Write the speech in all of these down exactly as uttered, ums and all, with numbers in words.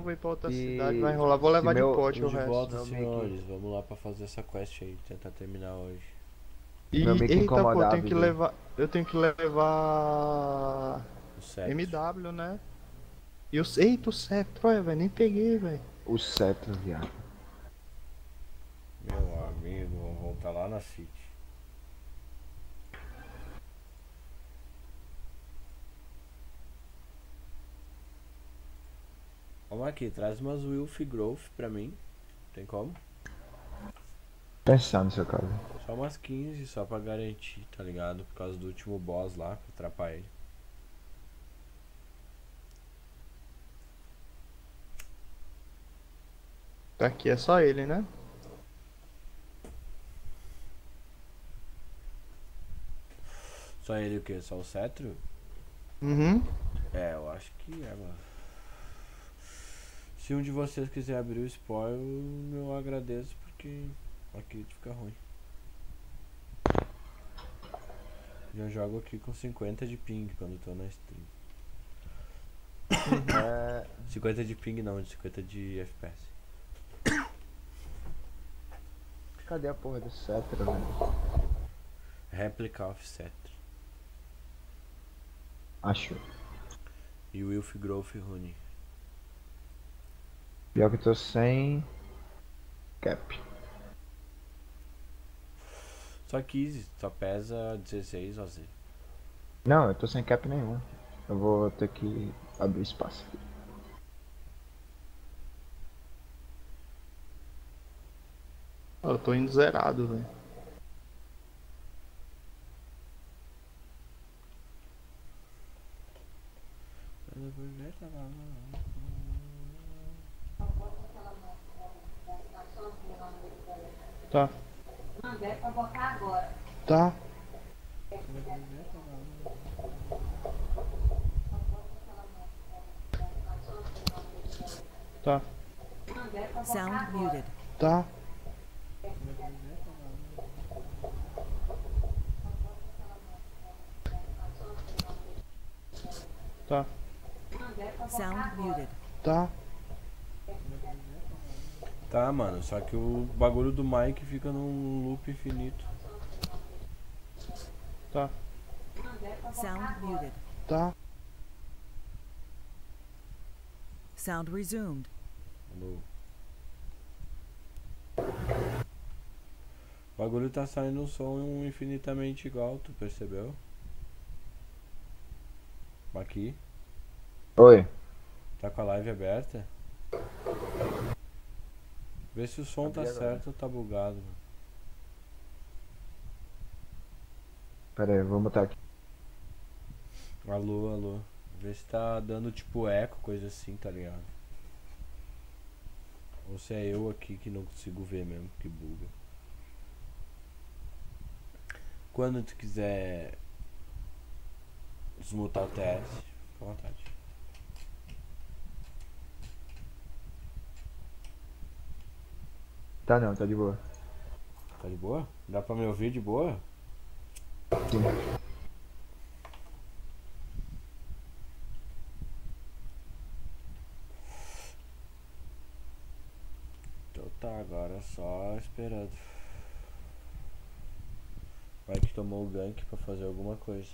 vou ir pra outra cidade, vai E rolar. Vou se levar de meu, pote o Tudo de resto. volta, meu mic, senhores. Vamos lá pra fazer essa quest aí, tentar terminar hoje. se meu E, mic eita, pô, eu incomodar, tenho que avisa aí. levar. Eu tenho que levar. O cetro. M W, né? E o. Eita, o Sceptro, é, velho. Nem peguei, velho. O cetro, viado. Meu amigo, vamos voltar lá na City. Vamos aqui, traz umas Wilf Growth pra mim. Tem como? Pensando, seu caso. Só umas quinze, só pra garantir, tá ligado? Por causa do último boss lá, pra atrapar ele. Aqui é só ele, né? Só ele o quê? Só o cetro? Uhum. É, eu acho que é, mano. Se um de vocês quiser abrir o spoil, eu agradeço, porque aqui fica ruim. Já jogo aqui com cinquenta de ping quando tô na stream. É, cinquenta de ping não, de cinquenta de F P S. cadê a porra do cetro, velho? Replica of cetro. Achou. E o Wilf Growth Rune. Pior que eu tô sem cap. Só quinze, só pesa dezesseis O Z. Não, eu tô sem cap nenhum. Eu vou ter que abrir espaço aqui. Eu tô indo zerado, velho. Tá. Não, é pra botar agora. Tá. Tá. Sound muted. Tá. Tá. Sound muted. Tá. Tá, mano, só que o bagulho do Mike fica num loop infinito. Tá. Sound muted. Tá. Sound resumed. Alô. O bagulho tá saindo um som infinitamente igual, tu percebeu? Aqui. Oi. Tá com a live aberta? Vê se o som Abri tá agora. certo ou tá bugado, mano. Pera aí, eu vou botar aqui. Alô, alô. Vê se tá dando tipo eco, coisa assim, tá ligado? Ou se é eu aqui que não consigo ver mesmo, que buga. Quando tu quiser desmutar o T S, fica à vontade. Tá não, tá de boa. Tá de boa? Dá pra me ouvir de boa? Sim. Então tá, agora só esperando. Vai que tomou o gank pra fazer alguma coisa.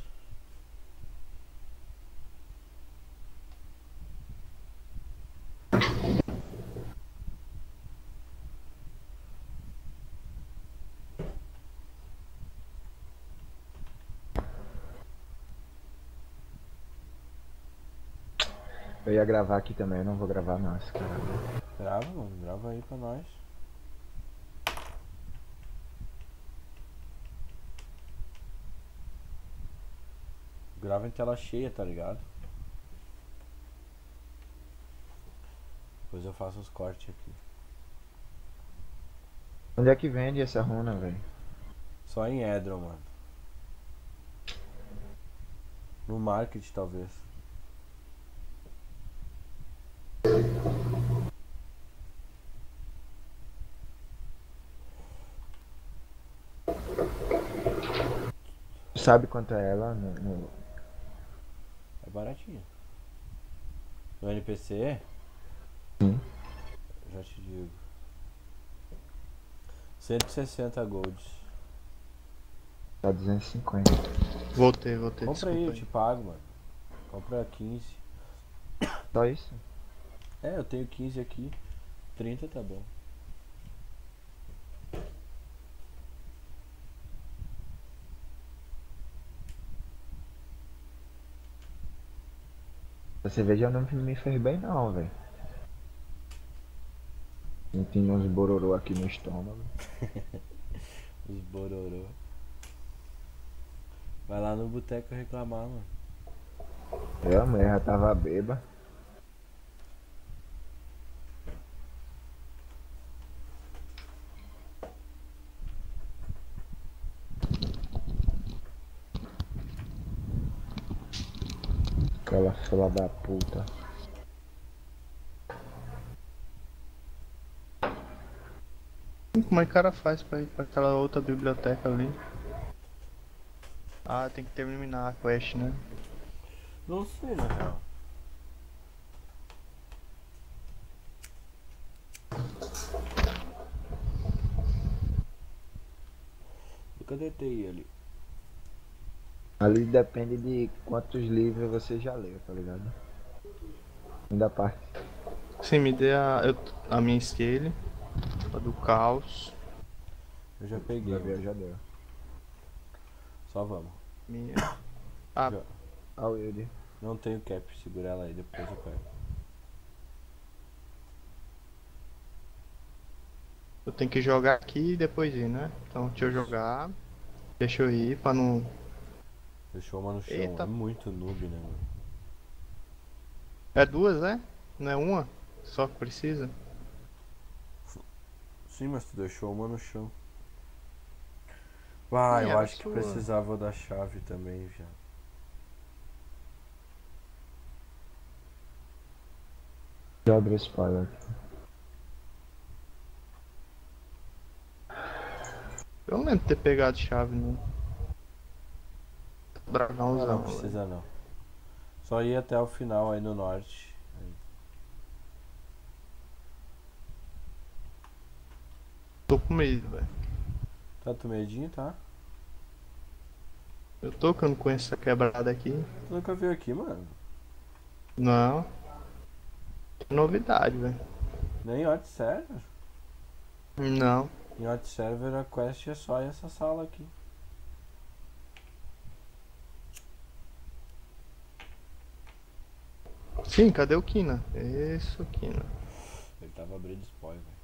Eu ia gravar aqui também, eu não vou gravar não, esse cara. Grava, mano, grava aí pra nós. Grava em tela cheia, tá ligado? Depois eu faço os cortes aqui. Onde é que vende essa runa, velho? Só em Edron, mano. No market, talvez. Tu sabe quanto é ela no, no... É baratinho. No N P C, Sim. Já te digo. cento e sessenta golds. Tá duzentos e cinquenta. Voltei, voltei. Compra aí, eu Desculpa te pago, mano. Compra quinze. Só isso? É, eu tenho quinze aqui. trinta tá bom. A cerveja não me fez bem não, velho. Sentindo uns bororô aqui no estômago. Os bororô. Vai lá no boteco reclamar, mano. Eu, a mulher já tava bêbada. Aquela fila da puta. Como é que o cara faz pra ir pra aquela outra biblioteca ali? Ah, tem que terminar a quest, né? Não sei, na real. Cadê a T I ali? Ali depende de quantos livros você já leu, tá ligado? Ainda parte. Sim, me dê a, eu- a minha scale, a do caos, Eu já peguei, Gabriel mano. já deu. Só vamos. minha... Ah, Já. Ah, o Wilde. Não tenho cap, segura ela aí, depois eu pego. eu tenho que jogar aqui e depois ir, né? Então deixa eu jogar, deixa eu ir pra não... Deixou uma no chão, Eita. é muito noob, né, mano? É duas, né? Não é uma? Só que precisa? Sim, mas tu deixou uma no chão. Ah, Sim, eu era acho que sua. precisava da chave também já. Já abriu esse spoiler aqui. Eu não lembro de ter pegado chave, não. Não, Dragãozão. não precisa não. Só ir até o final aí no norte. Aí. Tô com medo, velho. Tá tu medinho, tá? Eu tô que eu não conheço essa quebrada aqui. Tu nunca veio aqui, mano? Não. Novidade, velho. Nem Hot Server? Não. Em Hot Server a quest é só essa sala aqui. Sim, cadê o Kina? Isso, Kina. Ele tava abrindo spoiler, velho.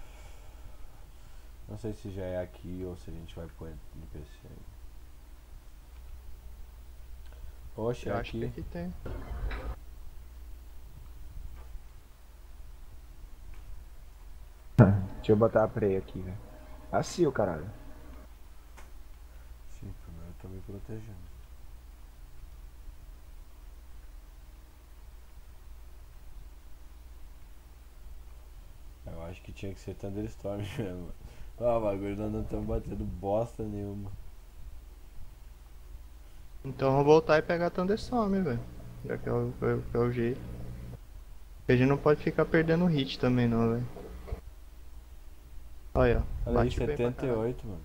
Não sei se já é aqui ou se a gente vai pôr no P C aí. Poxa, Eu é acho que aqui. aqui tem. Deixa eu botar a prey aqui, velho. Assim, o caralho. Sim, primeiro eu tô me protegendo. Eu acho que tinha que ser Thunderstorm mesmo. Ah, o bagulho nós não estamos batendo bosta nenhuma. Então vamos voltar e pegar Thunderstorm, velho. Já que é o, é o- é o jeito. A gente não pode ficar perdendo hit também, não, velho. Olha, ó. Olha aí, Bate bem pra setenta e caralho. oito, mano.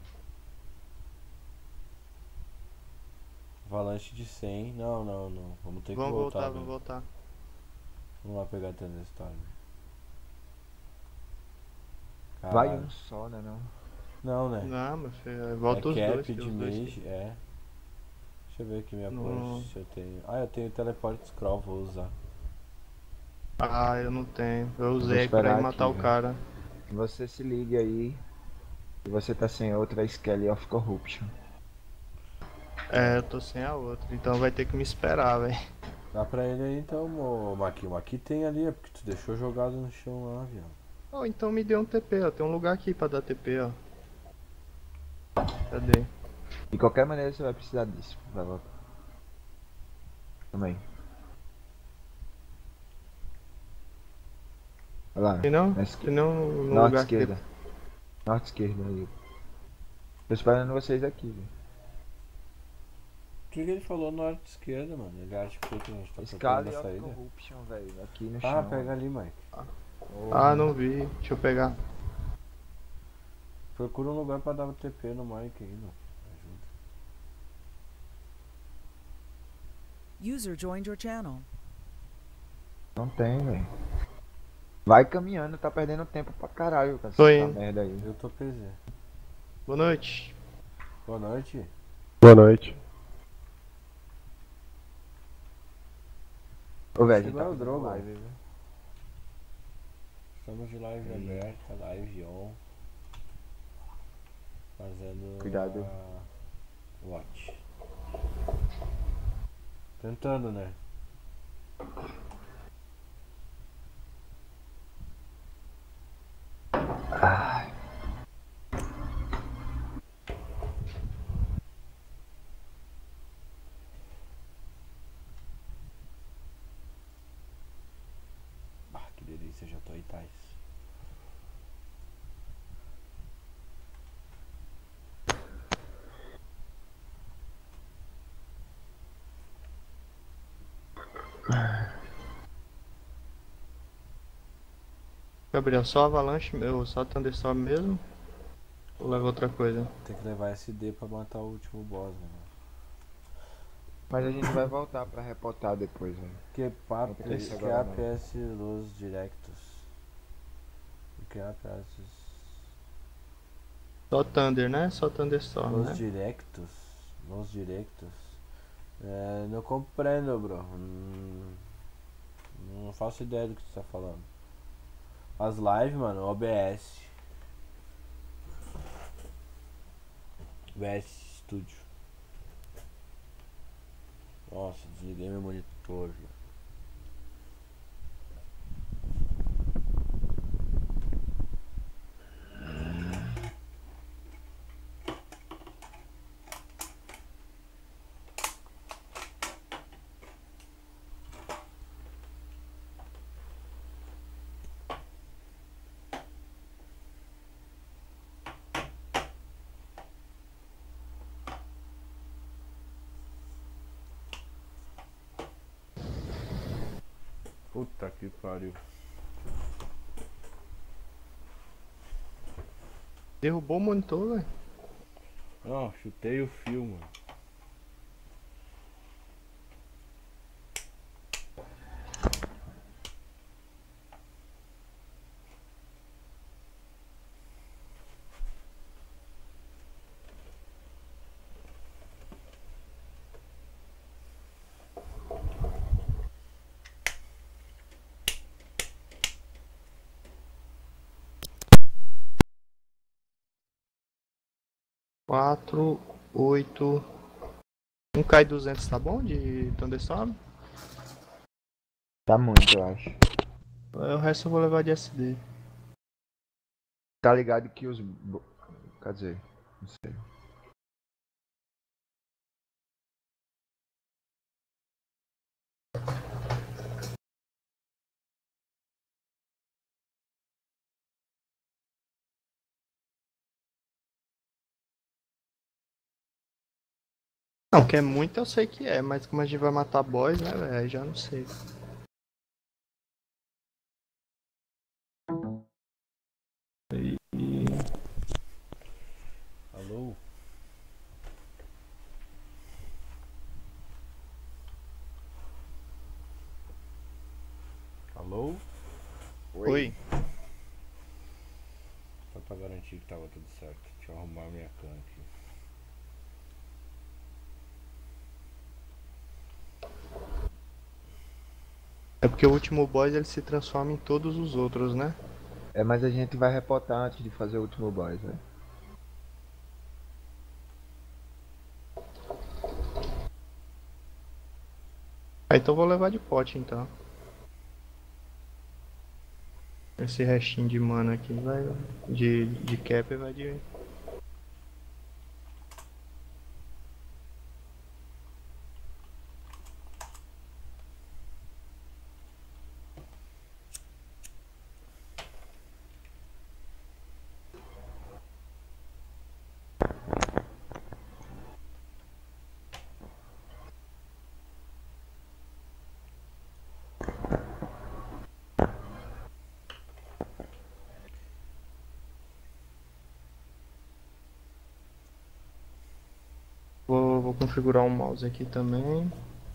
Avalanche de cem. Não, não, não. Vamos ter Vamos que voltar. voltar, velho. vamos voltar. Vamos lá pegar Thunderstorm. Vai Caralho. um só, né não? Não, né? Não, meu filho, volta é os cap dois. tem de os dois mage, é. Deixa eu ver aqui minha Não. push, se eu tenho. Ah, eu tenho teleporte scroll, vou usar. Ah, eu não tenho. Eu vou usei pra esperar ir matar aqui, o velho. cara. Você se liga aí. E você tá sem outra Skelly of Corruption. É, eu tô sem a outra, então vai ter que me esperar, velho. Dá pra ele aí então, ô Maqui. O Maqui tem ali, é porque tu deixou jogado no chão lá, viado. Oh, então me dê um T P, ó. Tem um lugar aqui pra dar T P, ó. Cadê? De qualquer maneira você vai precisar disso. Vai voltar. Também. Olha lá. Tem não? na Tem esquerda. não no Norte lugar que esquerda. Norte esquerda aí. Tô esperando vocês aqui, velho. O que, que ele falou norte esquerda, mano? Ele acha que a gente tá procurando Skelly a of saída. Corruption, velho. Aqui no Ah, chão. pega ali, Mike. Ah, não vi. Deixa eu pegar. Procura um lugar pra dar T P no Mike aí, mano. Ajuda. User joined your channel. Não tem, velho. Vai caminhando, tá perdendo tempo pra caralho com Tô essa indo. merda aí. Eu tô P Z. Boa noite. Boa noite. Boa noite. Ô, velho, a gente Chegou tá o fazendo Drogo. live, viu? Estamos de live aberta, live on. Fazendo Cuidado. a watch. Tentando, né? Ai. Ah, que delícia, já tô aí, Thais. Gabriel, só Avalanche, meu, só Thunderstorm mesmo? Ou leva outra coisa? Tem que levar S D pra matar o último boss, né? Mas a gente vai voltar pra reportar depois, velho. Que papo, Não precisa que agora A não. P S Los Directos. O que A P S Só Thunder, né? Só Thunderstorm, Los né? Directos? Los Directos? É, não compreendo, bro. Hum, não faço ideia do que tu tá falando. As lives, mano, O B S. O B S Studio. Nossa, desliguei meu monitor, velho. Puta que pariu. Derrubou o monitor, velho. Não, chutei o fio, mano. quatro, oito. Um K duzentos tá bom de Thunderstorm? Tá muito, eu acho. O resto eu vou levar de S D. Tá ligado que os... bo- Quer dizer, não sei. Não, que é muito eu sei que é, mas como a gente vai matar boys, né, velho? Aí já não sei. E... Alô? Alô? Oi. Só pra garantir que tava tudo certo. Deixa eu arrumar minha cam aqui. É porque o último boss ele se transforma em todos os outros, né? É, mas a gente vai reportar antes de fazer o último boss, velho. Ah, então eu vou levar de pote então. Esse restinho de mana aqui vai. De, de cap vai de. Vou configurar o mouse aqui também.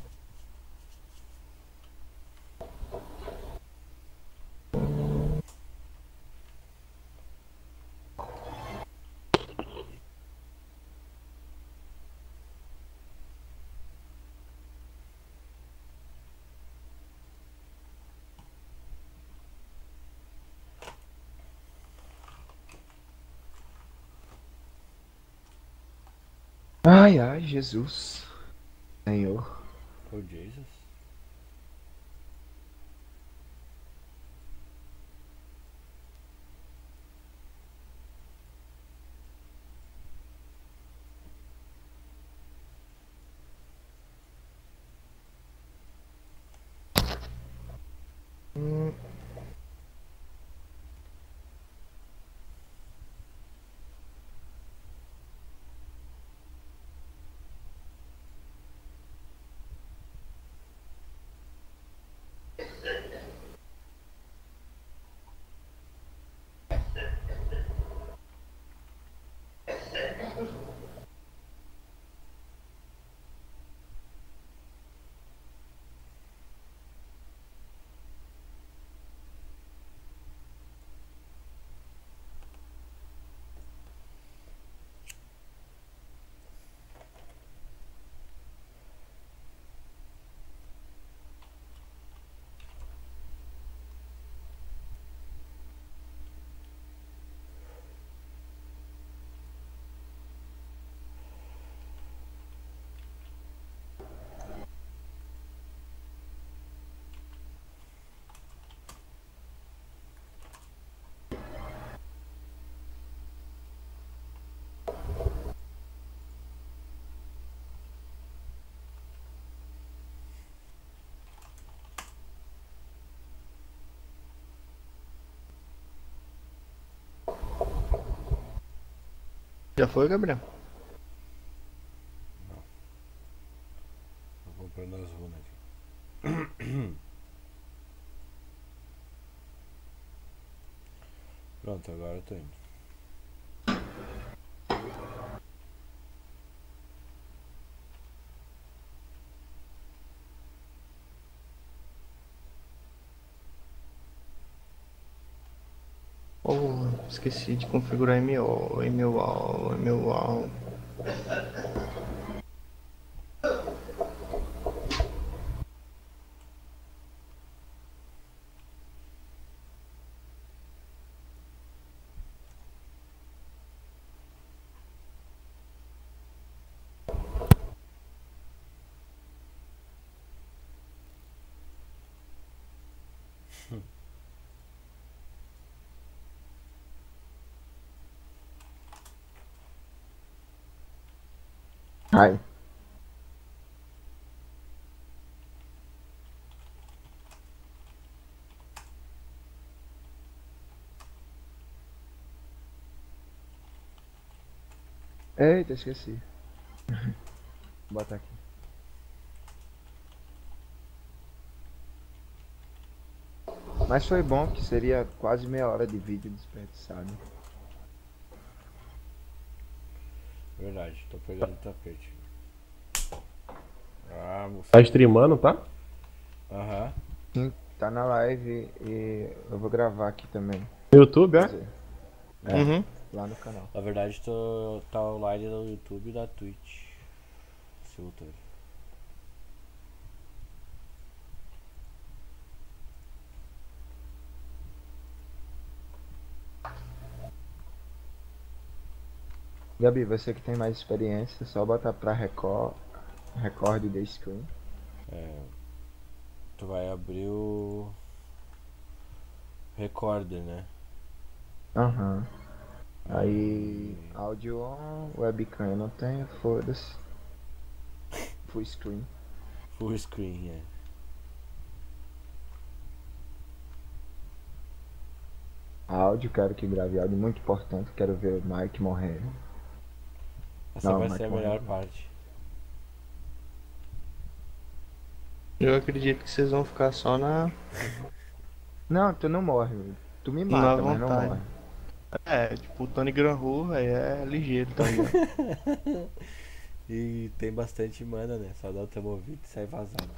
Ai, ai, Jesus. Senhor. Oh, Jesus. Hum, Já foi, Gabriel? Tô comprando as runas aqui. Pronto, agora eu tô indo. Oh, esqueci de configurar M O, M U A, M U A. Ai. Eita, esqueci. Vou botar aqui. Mas foi bom que seria quase meia hora de vídeo desperdiçado. Verdade, tô pegando o tapete. Ah, moça. Tá streamando, tá? Aham. Sim, tá na live e eu vou gravar aqui também. No YouTube, Quer é? dizer, Uhum. lá no canal. Na verdade, tô, tá online no YouTube e da Twitch. Simultâneo. Gabi, você que tem mais experiência, só botar pra record, record the screen. É, tu vai abrir o Recorder, né? Aham. Aí, áudio on, webcam eu não tenho, foda-se. Full screen. Full screen, é. Áudio, quero que grave áudio, muito importante, quero ver o Mike morrer. Essa Não, vai mas ser a com melhor razão. parte. Eu acredito que vocês vão ficar só na, Não, tu não morre, tu me na mata, mas não vontade. morre. É, tipo, o Tony Granhu, velho, é ligeiro, tá ligado? E tem bastante mana, né? Só dá o Tamovito e sai vazado.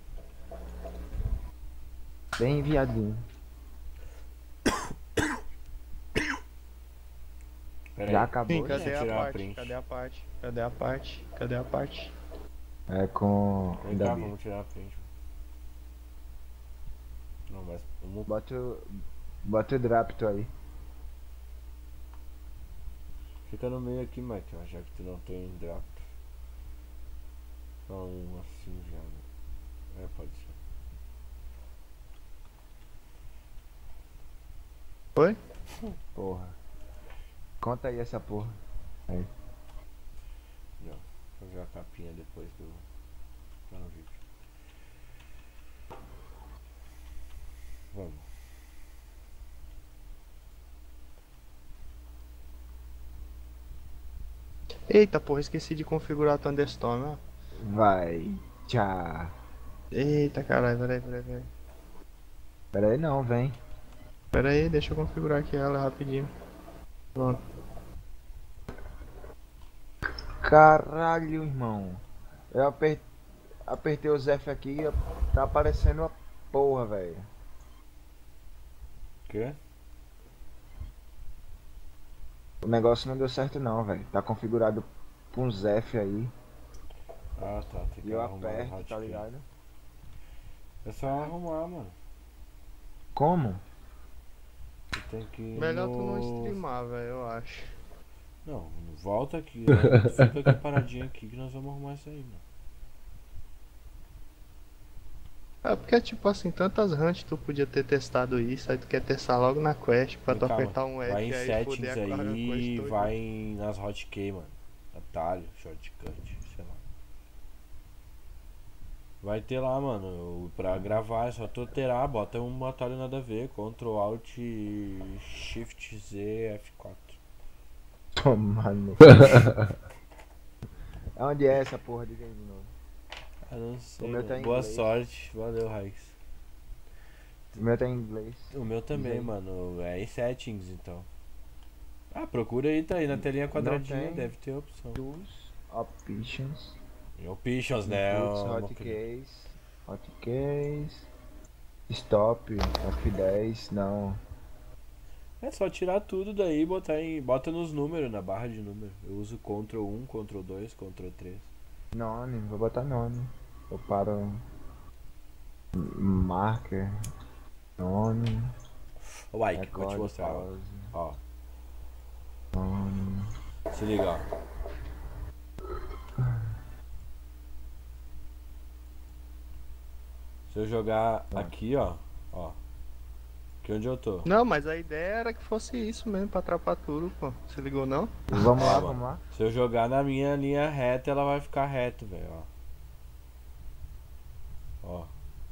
Bem viadinho. Pera Já aí. acabou? Sim, Já? cadê Deixa eu a tirar a parte? print. Cadê a parte? Cadê a parte? Cadê a parte? É com Vem o cá, Dabi. vamos tirar a print. Não, mas vamos... Bota o. Bota o Drapto aí. Fica no meio aqui, Michael, já que tu não tem draft. Só um assim já. Né? É, pode ser. Oi? Porra. Conta aí essa porra. Aí. Não, vou fazer a capinha depois do. Tá no vídeo. Vamos. Eita porra, esqueci de configurar a Thunderstorm, ó. Vai. Tchau. Eita caralho, peraí, peraí, peraí. Pera aí não, vem. Pera aí, deixa eu configurar aqui ela rapidinho. Pronto. Caralho, irmão. Eu aper... apertei o Zef aqui e tá aparecendo uma porra, velho. Quê? O negócio não deu certo não, velho. Tá configurado com um Zef aí. Ah tá, tem que E eu arrumar o aperto, tá hotkey. ligado? É só arrumar, mano. Como? Tu tem que ir Melhor no... tu não streamar, velho, eu acho. Não, volta aqui, né? Fica aqui paradinho aqui que nós vamos arrumar isso aí, mano. É porque, tipo assim, tantas hunt tu podia ter testado isso, aí tu quer testar logo na quest pra Vem tu cá, apertar mano. um F Vai em e aí settings foder a cara aí e toda. vai em- nas hotkey, mano. Atalho, shortcut, sei lá. Vai ter lá, mano, o- pra gravar é só tu alterar, bota um atalho nada a ver, Ctrl Alt Shift Z F quatro. Toma no. Onde é essa porra? Diga aí de novo. Ah, não sei, O meu mano. tá em Boa inglês. sorte, valeu, Raiz. O meu tá em inglês. O meu Diz também, aí. mano, é em settings então. Ah, procura aí, tá aí na telinha Não quadradinha, tem. deve ter opção. Tools, Options, E Options, né? Inputs, uma- Hotkeys, Hotkeys, Stop, F dez, não. É só tirar tudo daí e botar em. Bota nos números, na barra de número. Eu uso Ctrl um, Ctrl dois, Ctrl três. None, vou botar none. Eu paro. Marker, none, Ô, Ike, vou te record, mostrar, ó. pause, Ó, none. se liga, ó. Se eu jogar Ah. aqui, ó. Ó. Aqui onde eu tô. Não, mas a ideia era que fosse isso mesmo, pra atrapar tudo, pô. Se ligou não? Vamos lá, Ó, vamos mano. lá. Se eu jogar na minha linha reta, ela vai ficar reto, velho, ó. Ó.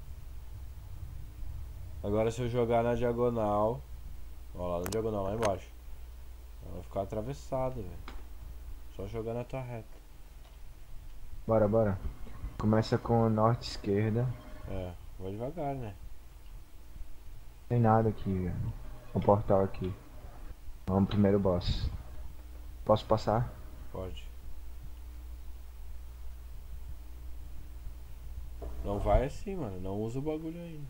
Agora se eu jogar na diagonal, ó lá na diagonal, lá embaixo, ela vai ficar atravessada, velho. Só jogar na tua reta. Bora, bora. Começa com norte esquerda. É, vai devagar, né? Tem nada aqui, velho. O portal aqui. Vamos primeiro boss. Posso passar? Pode. Não vai assim, mano. Não usa o bagulho ainda.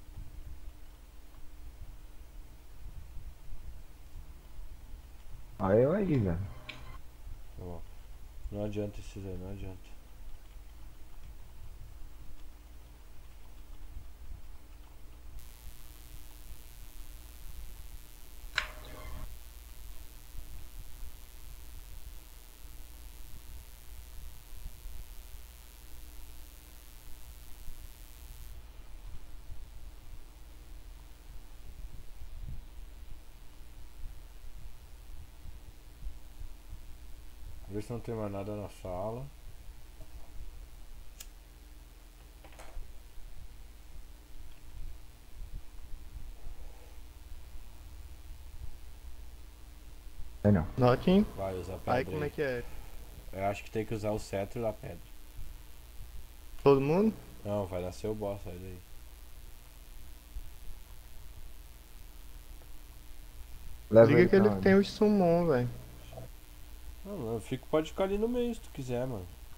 Olha eu aí, velho. Ó, não adianta esses aí, não adianta. Vê se não tem mais nada na sala. Aí não. Notinho. Vai usar pedra Aí como é que é? Eu acho que tem que usar o cetro da pedra. Todo mundo? Não, vai nascer o boss, sai daí. Leva Liga ele que pra ele onde? tem o summon, velho. Não, não, fica, pode ficar ali no meio se tu quiser, mano.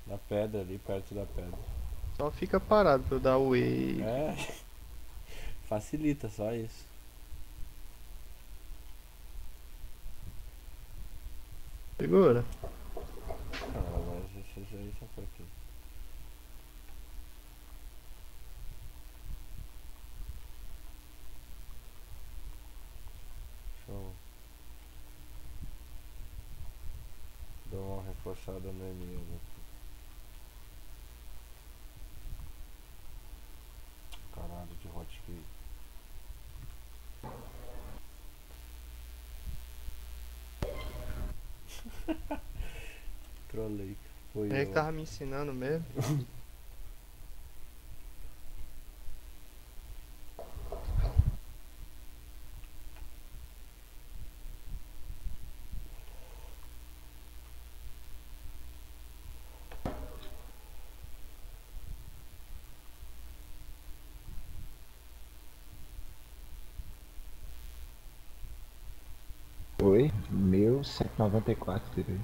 Na pedra ali, perto da pedra. Só fica parado pra eu dar o E. É. Facilita, só isso. Segura. Ah, mas esses aí são fraquinhos. Show. Dou uma reforçada no inimigo aqui. Caralho de hotkey. Trolei. Foi Ele eu. que tava me ensinando mesmo. Oi? mil cento e noventa e quatro, tirei.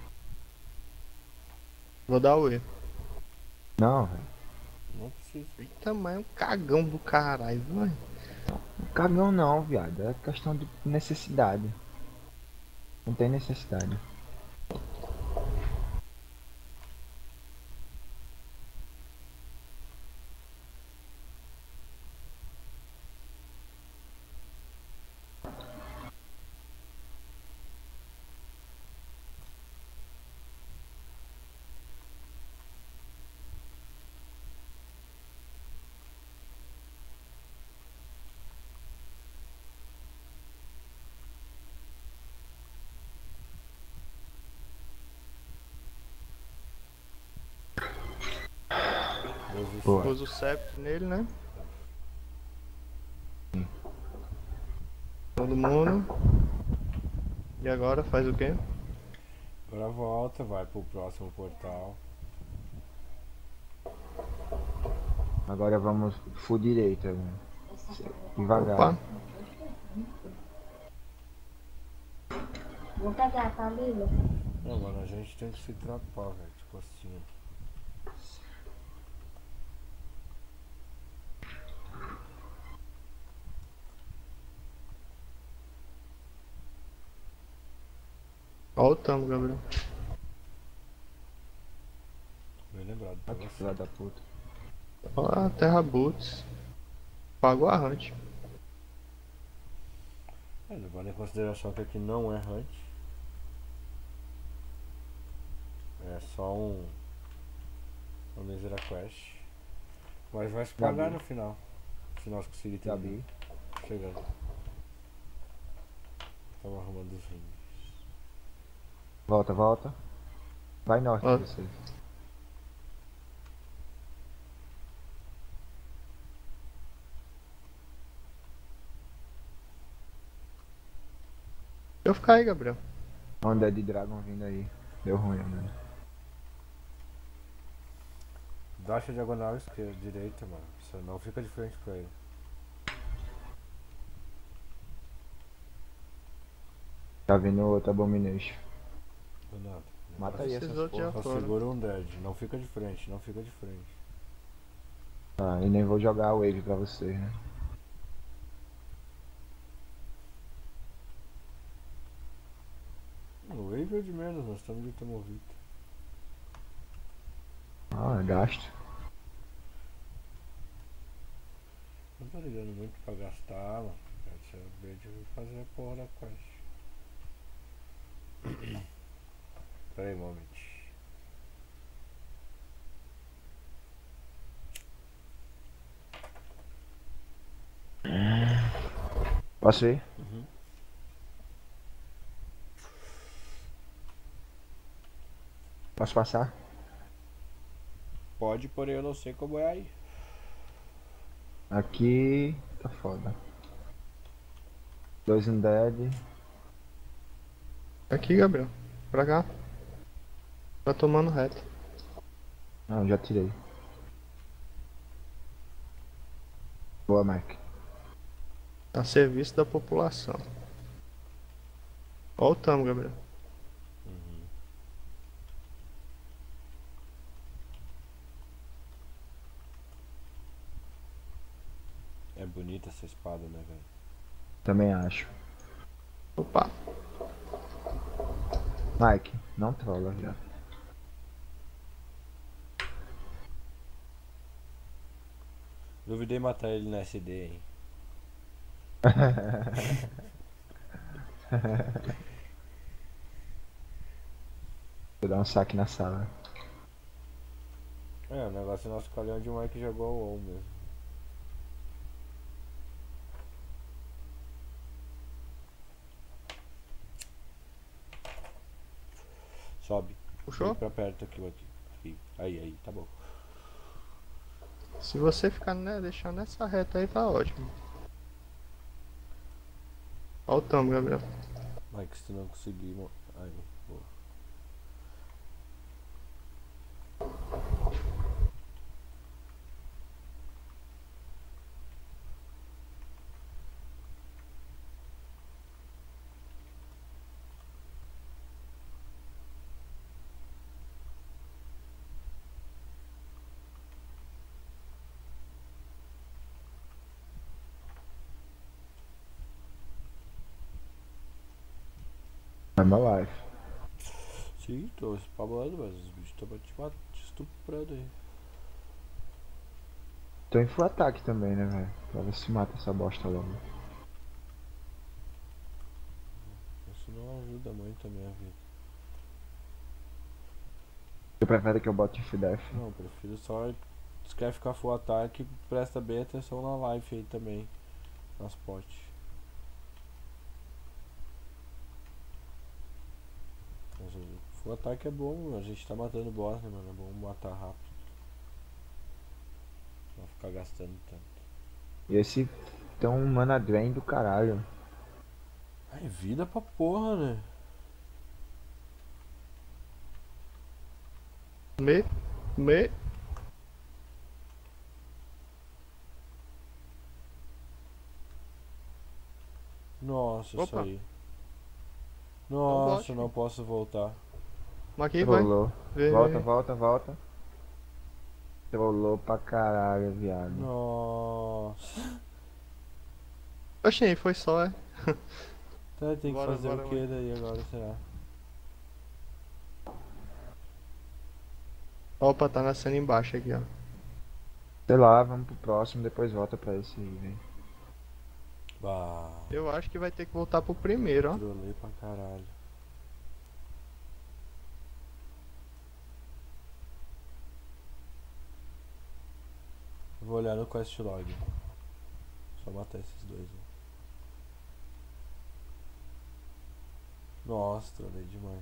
Vou dar o E. Não, velho. Não precisa. Eita, mas é um cagão do caralho, vai. Cagão não, viado. É questão de necessidade. Não tem necessidade. Uso Boa. só. Usa o septo nele, né? Todo mundo. E agora faz o quê? Agora volta, vai pro próximo portal. Agora vamos full direita, velho. Devagar. Opa. Vou pegar, tá, Lila? Não, mano, a gente tem que se trapar, velho. Tipo assim. Ó o tamo, Gabriel. Bem lembrado pra Ah, que você. filha da puta. Ó a Terra Boots. Pagou a hunt. É, levando em consideração que aqui não é hunt. É só um. Uma mísera quest. Mas vai se pagar Gabi. no final. Se nós conseguirmos terminar. Gabi. Chegando. Estamos arrumando os rins. Volta, volta. Vai norte, Ó. vocês. Eu ficar aí, Gabriel. Onda de Dragon vindo aí. Deu ruim, mano. Baixa a diagonal esquerda, direita, mano. Você não fica de frente pra ele. Tá vindo outro Abomination. Do nada. Mata aí Esses essas outros já porra. Só foram. segura um dead. Não fica de frente, não fica de frente. Ah, e nem vou jogar a wave pra vocês, né? O wave é de menos, nós estamos de Tomovito. Ah, gasto. Não tô ligando muito pra gastar, mano. Quero saber de fazer a porra da quest. Pera aí, um momento. Posso ir? Uhum. Posso passar? Pode, porém eu não sei como é aí. Aqui tá foda. Dois undead. Aqui, Gabriel. Pra cá. Tá tomando reto. Não, já tirei. Boa, Mike. A serviço da população. Ó o tamo, Gabriel. Uhum. bonita essa espada, né, velho? Também acho. Opa. Mike, não trola, viado. Duvidei matar ele na S D, hein? Vou dar um saque na sala. É, o negócio é nosso calhão de um Mike jogou o WoW mesmo. Sobe. Puxou? Vem pra perto aqui, aqui. Aqui. Aí, aí, tá bom. Se você ficar, né, deixando nessa reta aí, tá ótimo. Olha o tamo, Gabriel. Mike, se tu não conseguir. mo- Aí, boa. É my life. Sim, tô spamando, mas os bichos estão te, mat- te estuprando aí. Tô em full ataque também, né, velho? Pra ver se mata essa bosta logo. Isso não ajuda muito a minha vida. Tu prefere que eu bote F D F? Não, prefiro só. Se quer ficar full ataque, presta bem atenção na life aí também. Nas potes. Mas o full ataque é bom, a gente tá matando boss, né, mano? É bom matar rápido. Não ficar gastando tanto. E esse tem um mana drain do caralho. Ai, vida pra porra, né? Me, me. Nossa, isso Opa. aí. Nossa, bote. não posso voltar. Mas aqui vai. Trollou. Vem, Volta, vem. volta, volta. Trollou pra caralho, viado. Nossa. Oxê, foi só, é. Tá, tem que Bora, fazer bora, o que daí agora, será? Opa, tá nascendo embaixo aqui, ó. Sei lá, vamos pro próximo, depois volta pra esse aí, velho. Bah, Eu acho que vai ter que voltar pro primeiro, ó. trolei pra caralho. Vou olhar no quest log. Só matar esses dois, né? Nossa, trolei demais.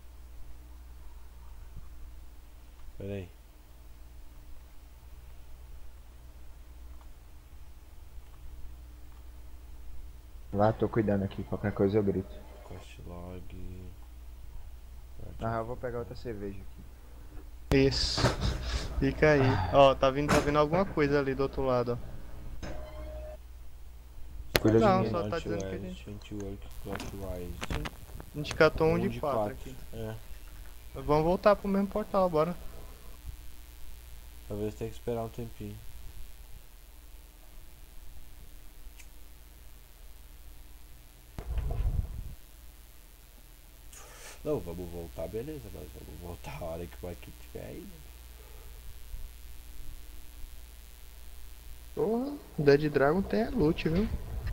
Pera aí. Lá, tô cuidando aqui, qualquer coisa eu grito. Quest log. Ah, eu vou pegar outra cerveja aqui. Isso. Fica aí. Ó, tá vindo, tá vindo alguma coisa ali do outro lado, ó. Cuida de Não, mim. só tá dizendo que a gente- gente work clockwise. A gente catou um, Um de de quatro quatro. aqui. É. Vamos voltar pro mesmo portal, bora. Talvez tenha que esperar um tempinho. Não, vamos voltar, beleza, mas vamos voltar a hora que o Mike tiver aí, né? Porra, Dead Dragon tem a loot, viu?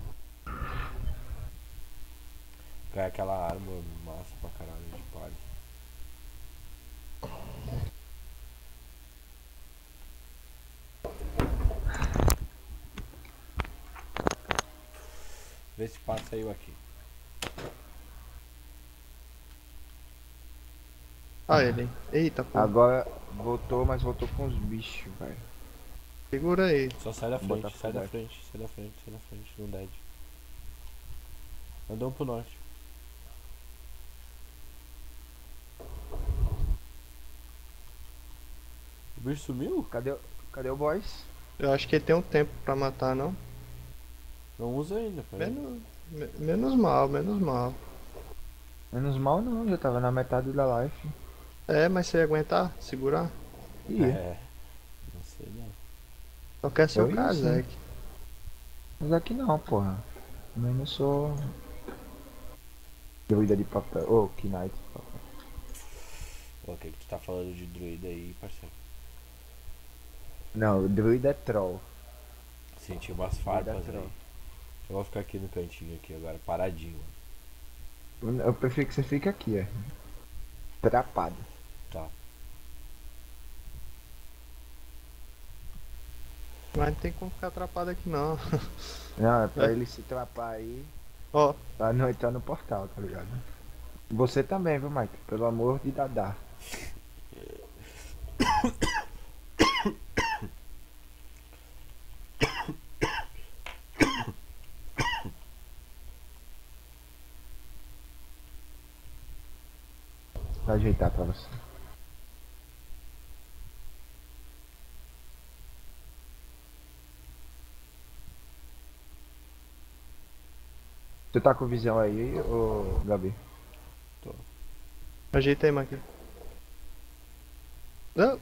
Ganhar aquela arma massa pra caralho de palha. Vê se passa saiu aqui. Ah, ele. Eita, pô. Agora voltou, mas voltou com os bichos, velho. Segura aí. Só sai da Vou frente, botar sai da full frente, sai da frente, sai da frente, não dead. Andou pro norte. O bicho sumiu? Cadê, o- cadê o boys? Eu acho que ele tem um tempo pra matar, não? Não usa ainda, pera aí. Menos, me- menos mal, menos mal. Menos mal não, já tava na metade da life. É, mas você ia aguentar? Segurar? Ih, É, não sei não. Só quer ser Eu o ia, Kazek. Mas aqui não, porra. Eu não sou. Druida de papel. Ô, oh, Knight de papel. O que que tu tá falando de druida aí, parceiro? Não, o druida é troll. Senti umas Druida farpas é troll. aí. Eu vou ficar aqui no cantinho aqui agora, paradinho. Mano. Eu prefiro que você fique aqui, é. Trapado. Tá. Mas não tem como ficar atrapado aqui não. Não, é pra É. ele se trapar aí. Ó, Pra não entrar no portal, tá ligado? Você também, viu, Mike? Pelo amor de Dadá. Vou ajeitar pra você. Você tá com visão aí, ô Gabi? ajeita aí, Maqui. Não.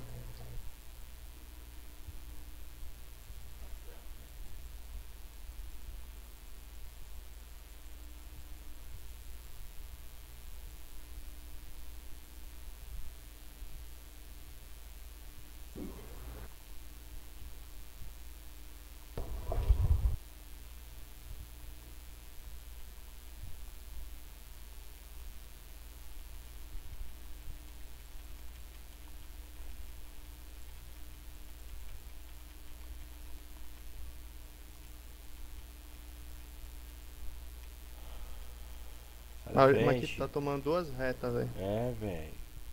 Sai Ah, da o Maqui frente. tá tomando duas retas, velho. É, velho.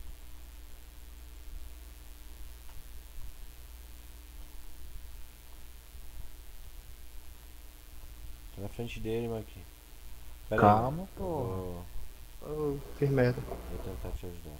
Tô na frente dele, Maqui. Pera aí. Calma, pô. Vou, Ô, que merda. vou tentar te ajudar.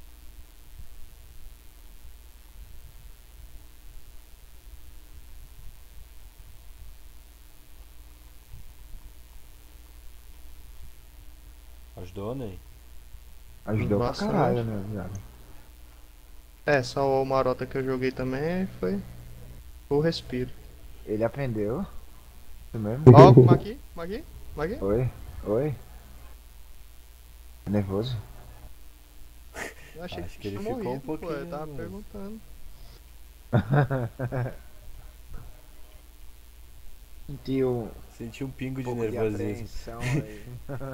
Ajudou, Ney? Ajudou pra Bastante. caralho, né, viado? É, só o Marota que eu joguei também foi o respiro. Ele aprendeu. Isso mesmo? Ó, Maqui, Maqui, Maqui. Oi? Oi? Nervoso? Eu achei Acho que que ele tinha ficou um morrido, pô. pouquinho Eu tava nervoso. perguntando. Sentiu Senti um pingo um de pouco de nervosismo. apreensão aí.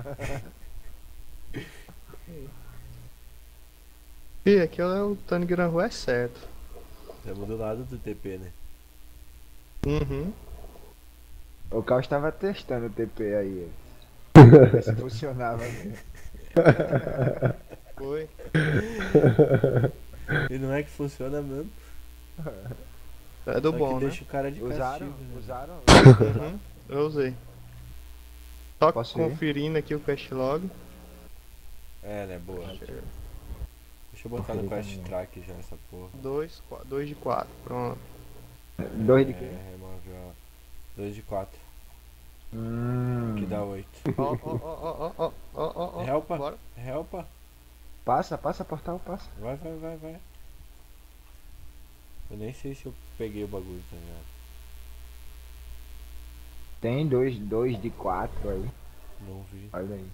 Ih, aqui é o Tony Granhu é certo. Estamos do lado do T P, né? Uhum. O Carl estava testando o T P aí. Pra ver se funcionava mesmo. Foi. E não é que funciona mesmo. É do Só bom, que né? deixa o cara de Usaram? castigo, né? Usaram? Uhum. Eu usei. Só Posso ir? conferindo aqui o quest log. É, né? Boa. Deixa eu botar no Conferi quest também. track já essa porra. Dois, qua- dois de quatro. Pronto. Dois de quê? É, remove ó. dois de quatro, Hum. que dá oito. Ó, ó, ó, ó, ó, ó, ó, ó. Helpa. Bora. Helpa. Passa, passa portal, passa. Vai, vai, vai, vai. Eu nem sei se eu peguei o bagulho, tá ligado? Tem dois, dois de quatro aí. Não vi. Olha aí.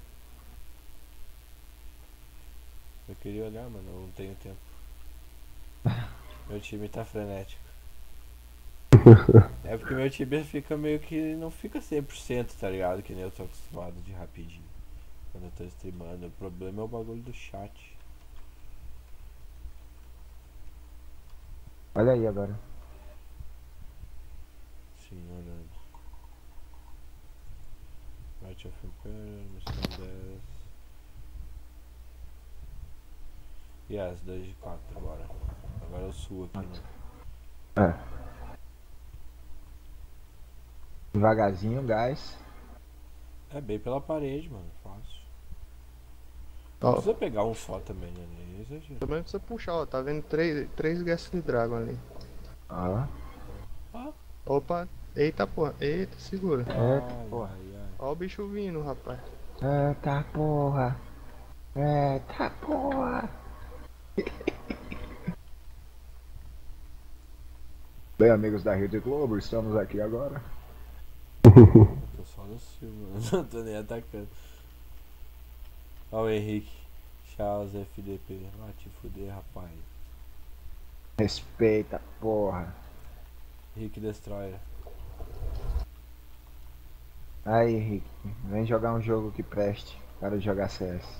Eu queria olhar, mano, eu não tenho tempo. Meu time tá frenético. É porque meu time fica meio que. Não fica cem por cento, tá ligado? Que nem eu tô acostumado de rapidinho. Quando eu tô streamando. O problema é o bagulho do chat. Olha aí agora. Sim, olhando. Right of Empire, missão dez. Yes, dois de quatro agora. Agora eu suo aqui, né? É. Devagarzinho, gás. É bem pela parede, mano. Fácil. Ó, Não precisa pegar um só também, né? É exagero. também precisa puxar, ó. Tá vendo três, três Ghastly Dragon ali. Ó. Ah, Opa. Eita porra. Eita, segura. Eita ai, porra. ai, ai. Ó o bicho vindo, rapaz. Eita porra. Eita porra. Bem, amigos da Rede Globo, estamos aqui agora. Eu tô só no cio, mano. Não tô nem atacando. Ó o Henrique. Charles F D P. Vai te fuder, rapaz. Respeita, porra. Henrique Destroyer. Aí, Henrique, vem jogar um jogo que preste. Para de jogar C S.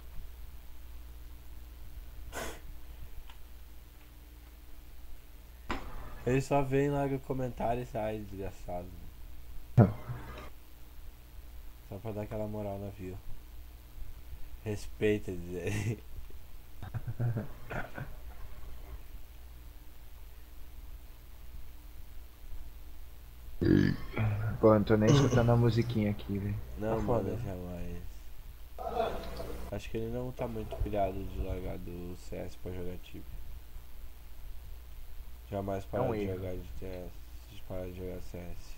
Ele só vem lá no comentário e sai, desgraçado. Só pra dar aquela moral na view. Respeita, dizer. Pô, não tô nem escutando a musiquinha aqui, velho. Não, Tá mano, foda. jamais. Acho que ele não tá muito pilhado de largar do C S pra jogar Tibia. Jamais parar um de erro. jogar de T S. De parar de jogar C S.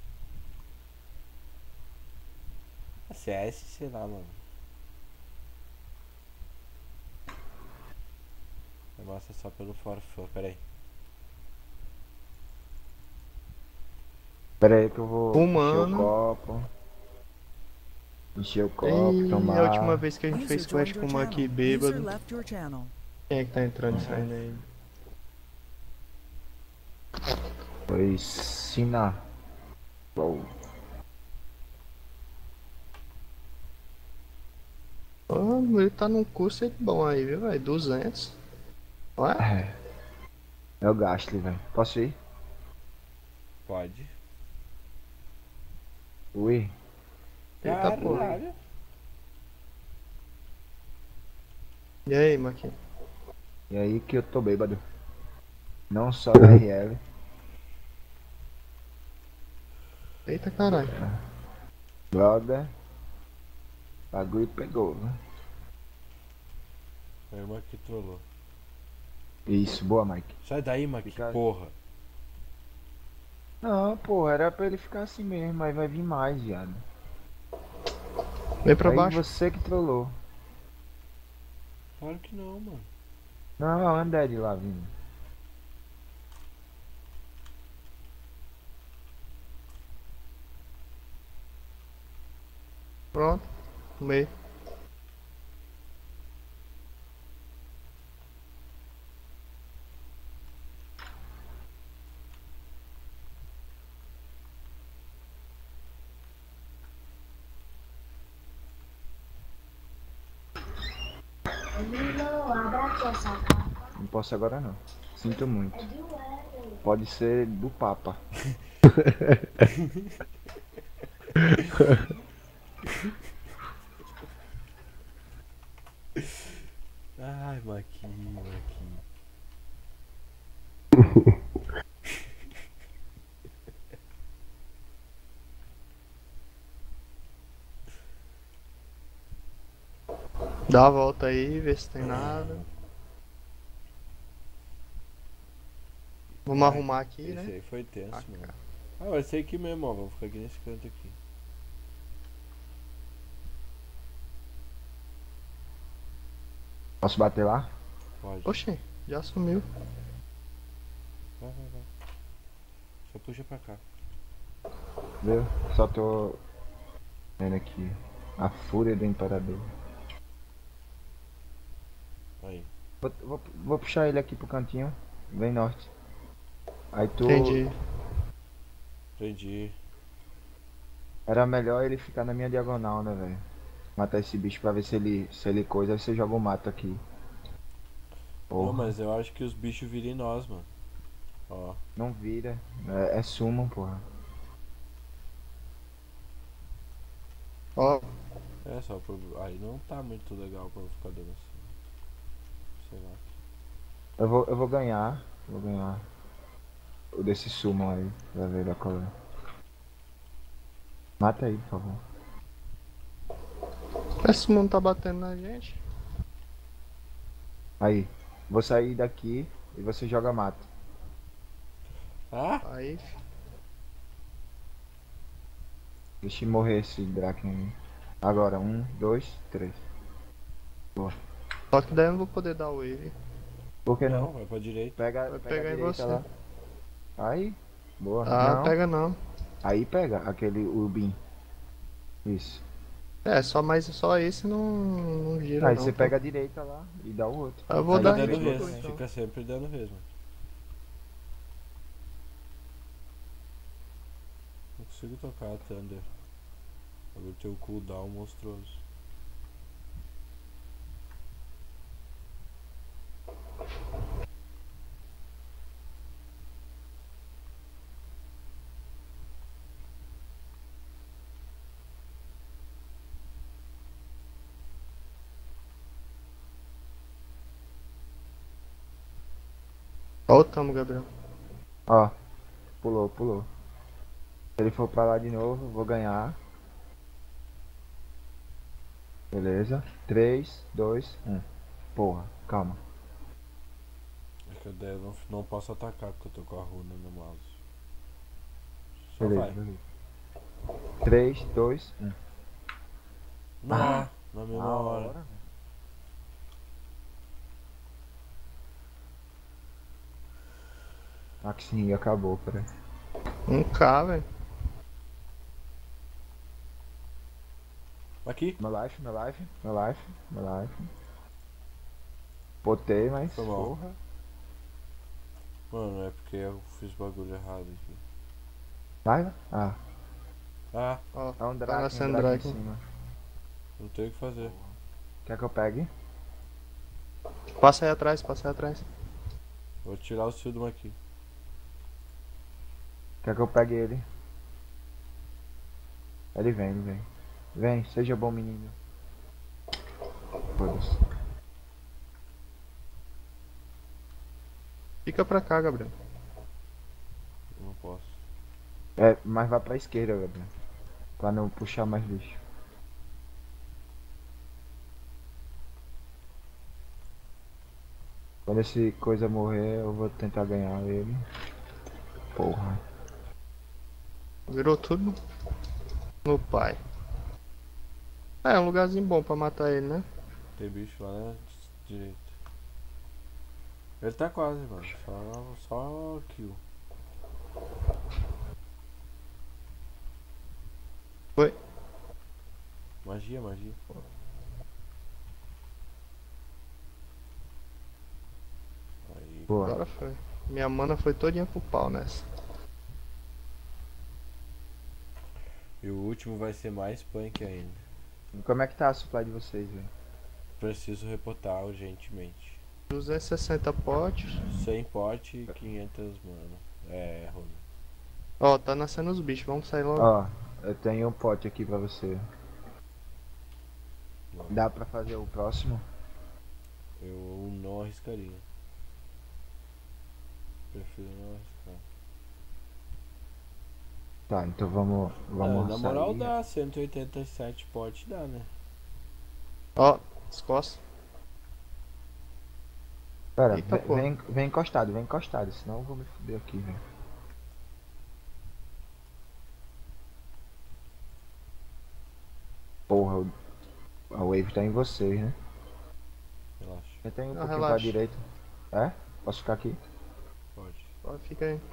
A C S, sei lá, mano. É massa só pelo forfã, peraí. Pera aí que eu vou encher o Humano. copo. Encher o copo, E tomar. a última vez que a gente User fez quest joined com your uma aqui channel. User bêbado. left your channel. Quem é que tá entrando e saindo aí? Foi Sina. Uou. Oh, ele tá num curso bom aí, viu, velho? duzentos. Ué? É. É o Gastly, velho. Posso ir? Pode. Ui. Eita porra. Caralho. E aí, Maquinha? E aí que eu tô bêbado. Não só da R L. Eita caralho. Brother. Bagulho pegou, né? A irmã que trollou. Isso, boa, Mike. Sai daí, Maqui, Fica- porra. Não, pô, era pra ele ficar assim mesmo, aí vai vir mais, viado. Vem pra Aí baixo. você que trollou. Claro que não, mano. Não, é o Undead lá vindo. Pronto. No meio. Não posso agora não. Sinto muito. Pode ser do Papa. Ai, Maqui, Maqui. Dá a volta aí, vê se tem nada. Vamos arrumar aqui, Esse né? aí foi tenso, Ah, mano. Ah, vai ser aqui mesmo, ó. Vamos ficar aqui nesse canto aqui. Posso bater lá? Pode. Oxê, já sumiu. Vai, vai, vai. Só puxa pra cá. Viu? Só tô vendo aqui. A fúria do imperador. Aí. Vou, vou, vou puxar ele aqui pro cantinho. Vem norte. Aí tu. Entendi. Entendi. Era melhor ele ficar na minha diagonal, né, velho? Matar esse bicho pra ver se ele, se ele coisa. Aí você joga o mato aqui. Não, Porra, mas eu acho que os bichos viram em nós, mano. Ó. não vira. É, é summon, porra. Ó, É só por. Aí não tá muito legal pra eu ficar dando assim. Sei lá. Eu vou, eu vou ganhar. Vou ganhar. O desse summon aí. Pra ver da color. Mata aí, por favor. esse mundo tá batendo na gente. Aí. Vou sair daqui e você joga mato. Ah! Aí, Deixa eu morrer esse Draken aí. Agora, um, dois, três. só que daí eu não vou poder dar wave. Por que Não, não? vai pra direita. Pega, Vai pega pegar a em direita você. lá. Aí. Boa. Ah, não. pega não. Aí pega aquele Ubin. Isso. É, só mais só esse não, não gira Aí não, você tá? pega a direita lá e dá o outro. Eu vou Aí dar Fica pega dando res o no outro res, tu, também. então. fica sempre dando res, mano. Não consigo tocar a Thunder. Agora tem o cooldown monstruoso. Voltamos, Gabriel. Ó, pulou, pulou. Se ele for pra lá de novo, eu vou ganhar. Beleza. três, dois, um. Porra, calma. É que eu daí eu não, não posso atacar porque eu tô com a runa no mouse. Só Beleza, vai. beleza. três, dois, um. Não, Ah, na mesma Na hora. hora. Maxinho acabou, peraí. Um K, velho. Aqui? Meu life, meu life, meu life, meu life. Botei, mas Foi mal. porra. Mano, é porque eu fiz bagulho errado aqui. Vai? Ah, Ah, Ó, é um tá drag, um nascendo drag em drag. cima. não tem o que fazer. Quer que eu pegue? Passa aí atrás, passa aí atrás. Vou tirar o Sildum aqui. Quer que eu pegue ele? Ele vem, ele vem. Vem, seja bom menino. Foda-se. Fica pra cá, Gabriel. Eu não posso. É, mas vai pra esquerda, Gabriel. Pra não puxar mais bicho. Quando esse coisa morrer, eu vou tentar ganhar ele. Porra. Virou tudo no pai. É, é um lugarzinho bom pra matar ele, né? Tem bicho lá na direita. Ele tá quase, mano. Só, só kill. Foi. Magia, magia. Aí. Boa. Agora foi. Minha mana foi todinha pro pau nessa. E o último vai ser mais punk ainda. Como é que tá a supply de vocês, velho? Preciso reportar urgentemente. duzentos e sessenta potes. cem pote e quinhentos, mano. É, Rony. Ó, tá nascendo os bichos, vamos sair logo. Ó, eu tenho um pote aqui pra você. Não. Dá pra fazer o próximo? Eu não arriscaria. Prefiro não arriscar. Tá, então vamos, vamos É, na moral sair. dá, cento e oitenta e sete pote dá, né? Ó, as costas. Pera, Eita, vem, porra. vem, vem encostado, vem encostado, senão eu vou me fuder aqui, velho. Porra, o- a wave tá em vocês, né? Relaxa, Eu tenho um Não, pouquinho pra relaxa. direita. É? Posso ficar aqui? pode. Ó, fica aí.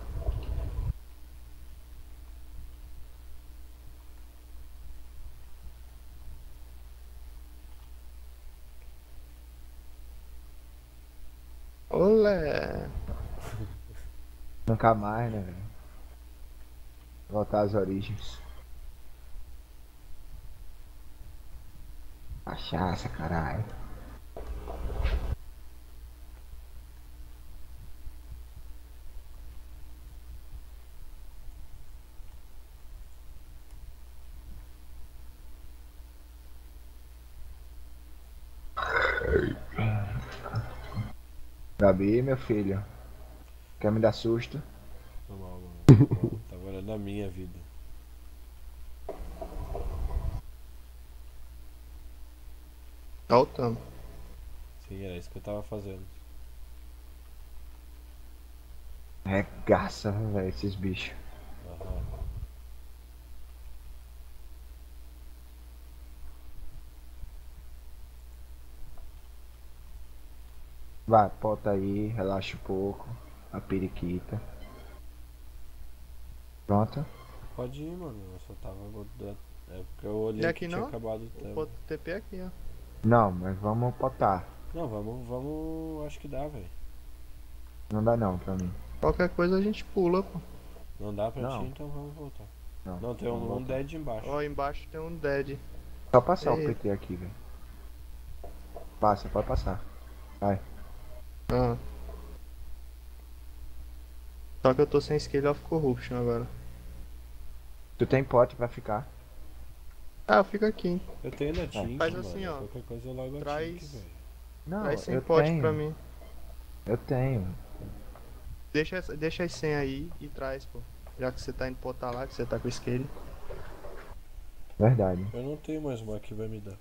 Olé. Nunca mais, né, velho? Voltar às origens. Cachaça, caralho. Gabi, meu filho. Quer me dar susto? Normal, mano. Normal. Tá valendo a minha vida. Voltamos. Sim, era isso que eu tava fazendo. Regaça, velho, esses bichos. Aham. Vai, bota aí, relaxa um pouco. A periquita. Pronto. pode ir, mano. Eu só tava. botando- É porque eu olhei E que aqui tinha não? acabado o Vou tempo. botar o T P aqui, ó. Não, mas vamos potar. Não, vamos, vamos. Acho que dá, velho. Não dá não pra mim. Qualquer coisa a gente pula, pô. Não dá pra Não. ti, então vamos voltar. Não, Não, tem vamos um, um voltar. dead embaixo. Ó, embaixo tem um dead. Só passar o Ei. P T aqui, velho. Passa, pode passar. Vai. Ah. Só que eu tô sem Scale of Corruption agora. Tu tem pote pra ficar. Ah, fica aqui. Eu tenho na Tink, Faz mano. assim, ó. Qualquer coisa eu logo a Traz- Tink, velho. Não, Traz cem eu pote tenho. pra mim. Eu tenho. Deixa, essa- deixa as cem aí e traz, pô. Já que você tá indo botar lá, que você tá com o Scale. Verdade. Eu não tenho mais uma que vai me dar.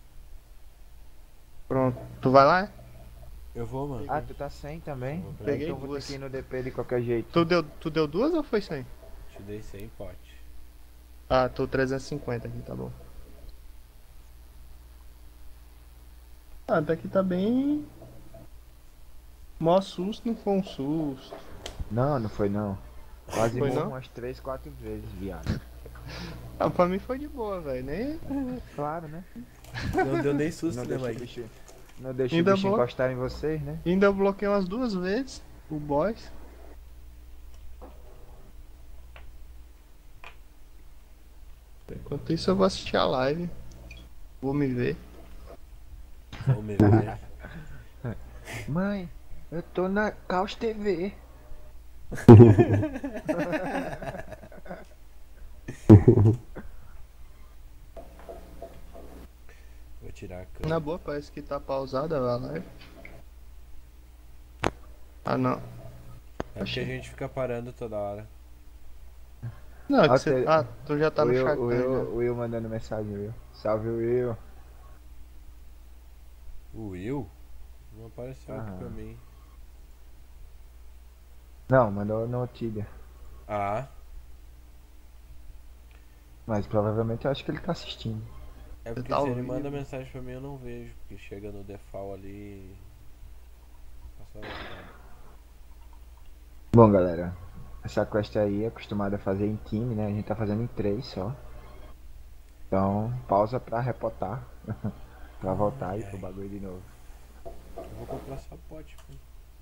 Pronto. Tu vai lá? é? Eu vou, mano. Ah, tu tá sem também? Eu vou pra- Peguei Então vou ter duas. que ir no D P de qualquer jeito. Tu deu, tu deu duas ou foi cem? Te dei cem pote. Ah, tô trezentos e cinquenta aqui, tá bom. Ah, até que tá bem. Mó susto não foi um susto. Não, não foi não. Quase Foi morro não? umas três, quatro vezes, viado. Ah, pra mim foi de boa, velho. Nem. Claro, né? Não deu nem susto, Não né, deixa o Mike? bicho, não deixa o Ainda bicho bom. encostar em vocês, né? Ainda eu bloqueei umas duas vezes o boss. Enquanto isso eu vou assistir a live. Vou me ver. Vamos me ver. Mãe, eu tô na Caos T V. Vou tirar a câmera. Na boa, parece que tá pausada a live. Ah, não. É porque a gente fica parando toda hora. Não, é que Ah, você... te- ah, tu já tá o no Will, Shark o Tank. Will, já. o Will mandando mensagem, Will. Salve, Will. O Will? Não apareceu aqui Ah. pra mim. Não, mandou no Tibia. Ah, Mas provavelmente eu acho que ele tá assistindo. é porque tá se ele ouvindo? manda mensagem pra mim eu não vejo. Porque chega no default ali. Passa vontade. Bom, galera. Essa quest aí é acostumada a fazer em time, né? A gente tá fazendo em três só. Então, pausa pra repotar. Pra voltar e Ai, pro ai. bagulho de novo. Eu vou comprar só pote, pô.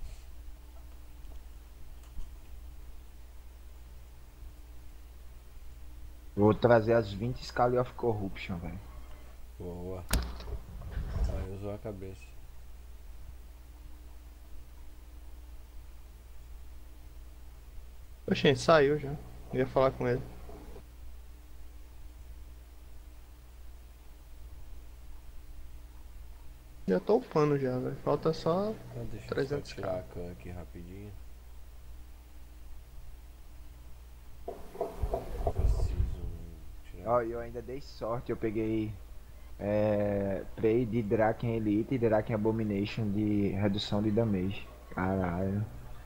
Vou trazer as vinte Scale of Corruption, velho. Boa. Aí usou a cabeça. Oxe, saiu já. Eu ia falar com ele. Já tô upando já, velho. Falta só. Então deixa eu só trezentos tirar k. a can aqui rapidinho. Preciso tirar. Ó, eu ainda dei sorte, eu peguei é, Prey de Draken Elite e Draken Abomination de redução de damage. Caralho.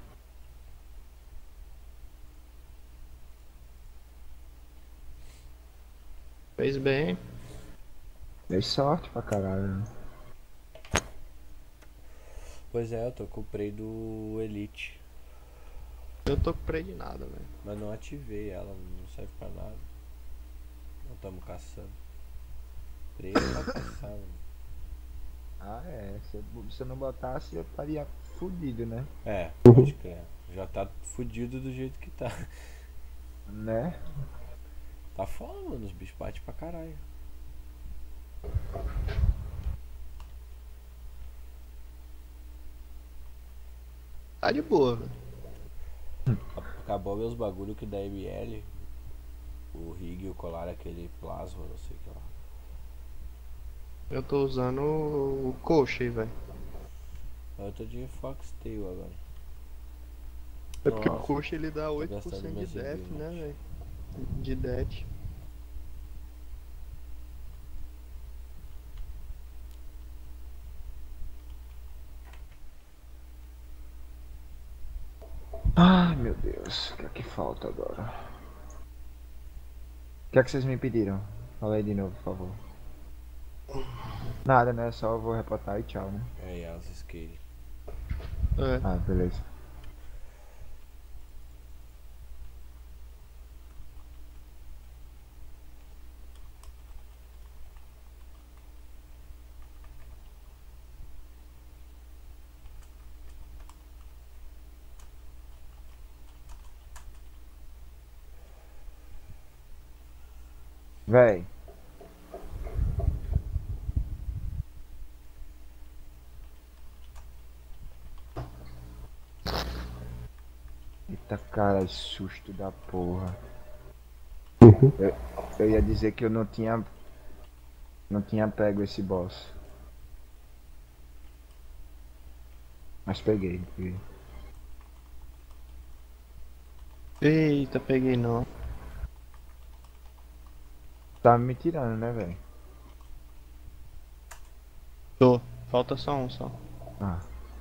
Fez bem. Dei sorte pra caralho. Pois é, eu tô com o Prey do Elite. Eu tô com prey de nada, velho. Mas não ativei ela, não serve pra nada. Não estamos caçando. Prey é pra caçar, mano. Ah, é. Se eu- se eu não botasse, eu estaria fudido, né? É, pode crer. Já tá fudido do jeito que tá. Né? Tá foda, mano. Os bichos batem pra caralho. Tá de boa, velho. Acabou meus bagulho que da M L. O rig e o colar, aquele plasma, não sei o que lá. Eu tô usando o coxa aí, velho. Eu tô de Foxtail agora. É porque o Nossa, coxa ele dá oito por gastando cento de meus def, reviews, né, gente. velho? De det. Ai, meu Deus. O que é que falta agora? O que é que vocês me pediram? Fala aí de novo, por favor. Nada, né? Só vou reportar e tchau, né? É, e as skate. É. Ah, beleza. Véi. Eita cara, susto da porra. Eu, eu ia dizer que eu não tinha. Não tinha pego esse boss. Mas peguei, peguei. Eita, peguei não. Tá me tirando, né, velho? Tô. Falta só um só. Ah.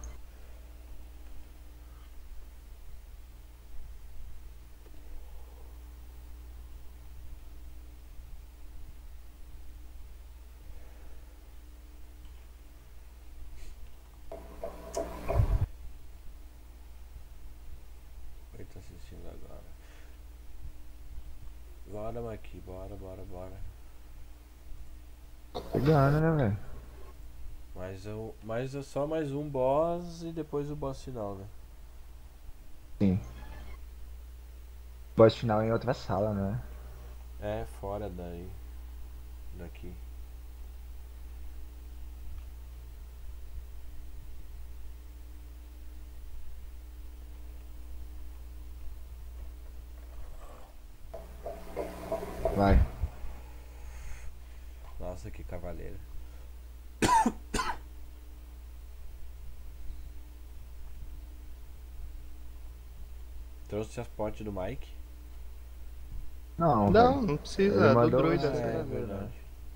Quem tá assistindo agora? Bora, Maqui, bora, bora, bora. Pegando, né, velho? Mais, um, mais só mais um boss e depois o boss final, né? Sim. Boss final em outra sala, né? É, fora daí. Daqui. Vai. Nossa, que cavaleiro. Trouxe as potes do Mike? Não, Não, velho. não precisa, Ele é do mandou druida. você. É, É é verdade. verdade.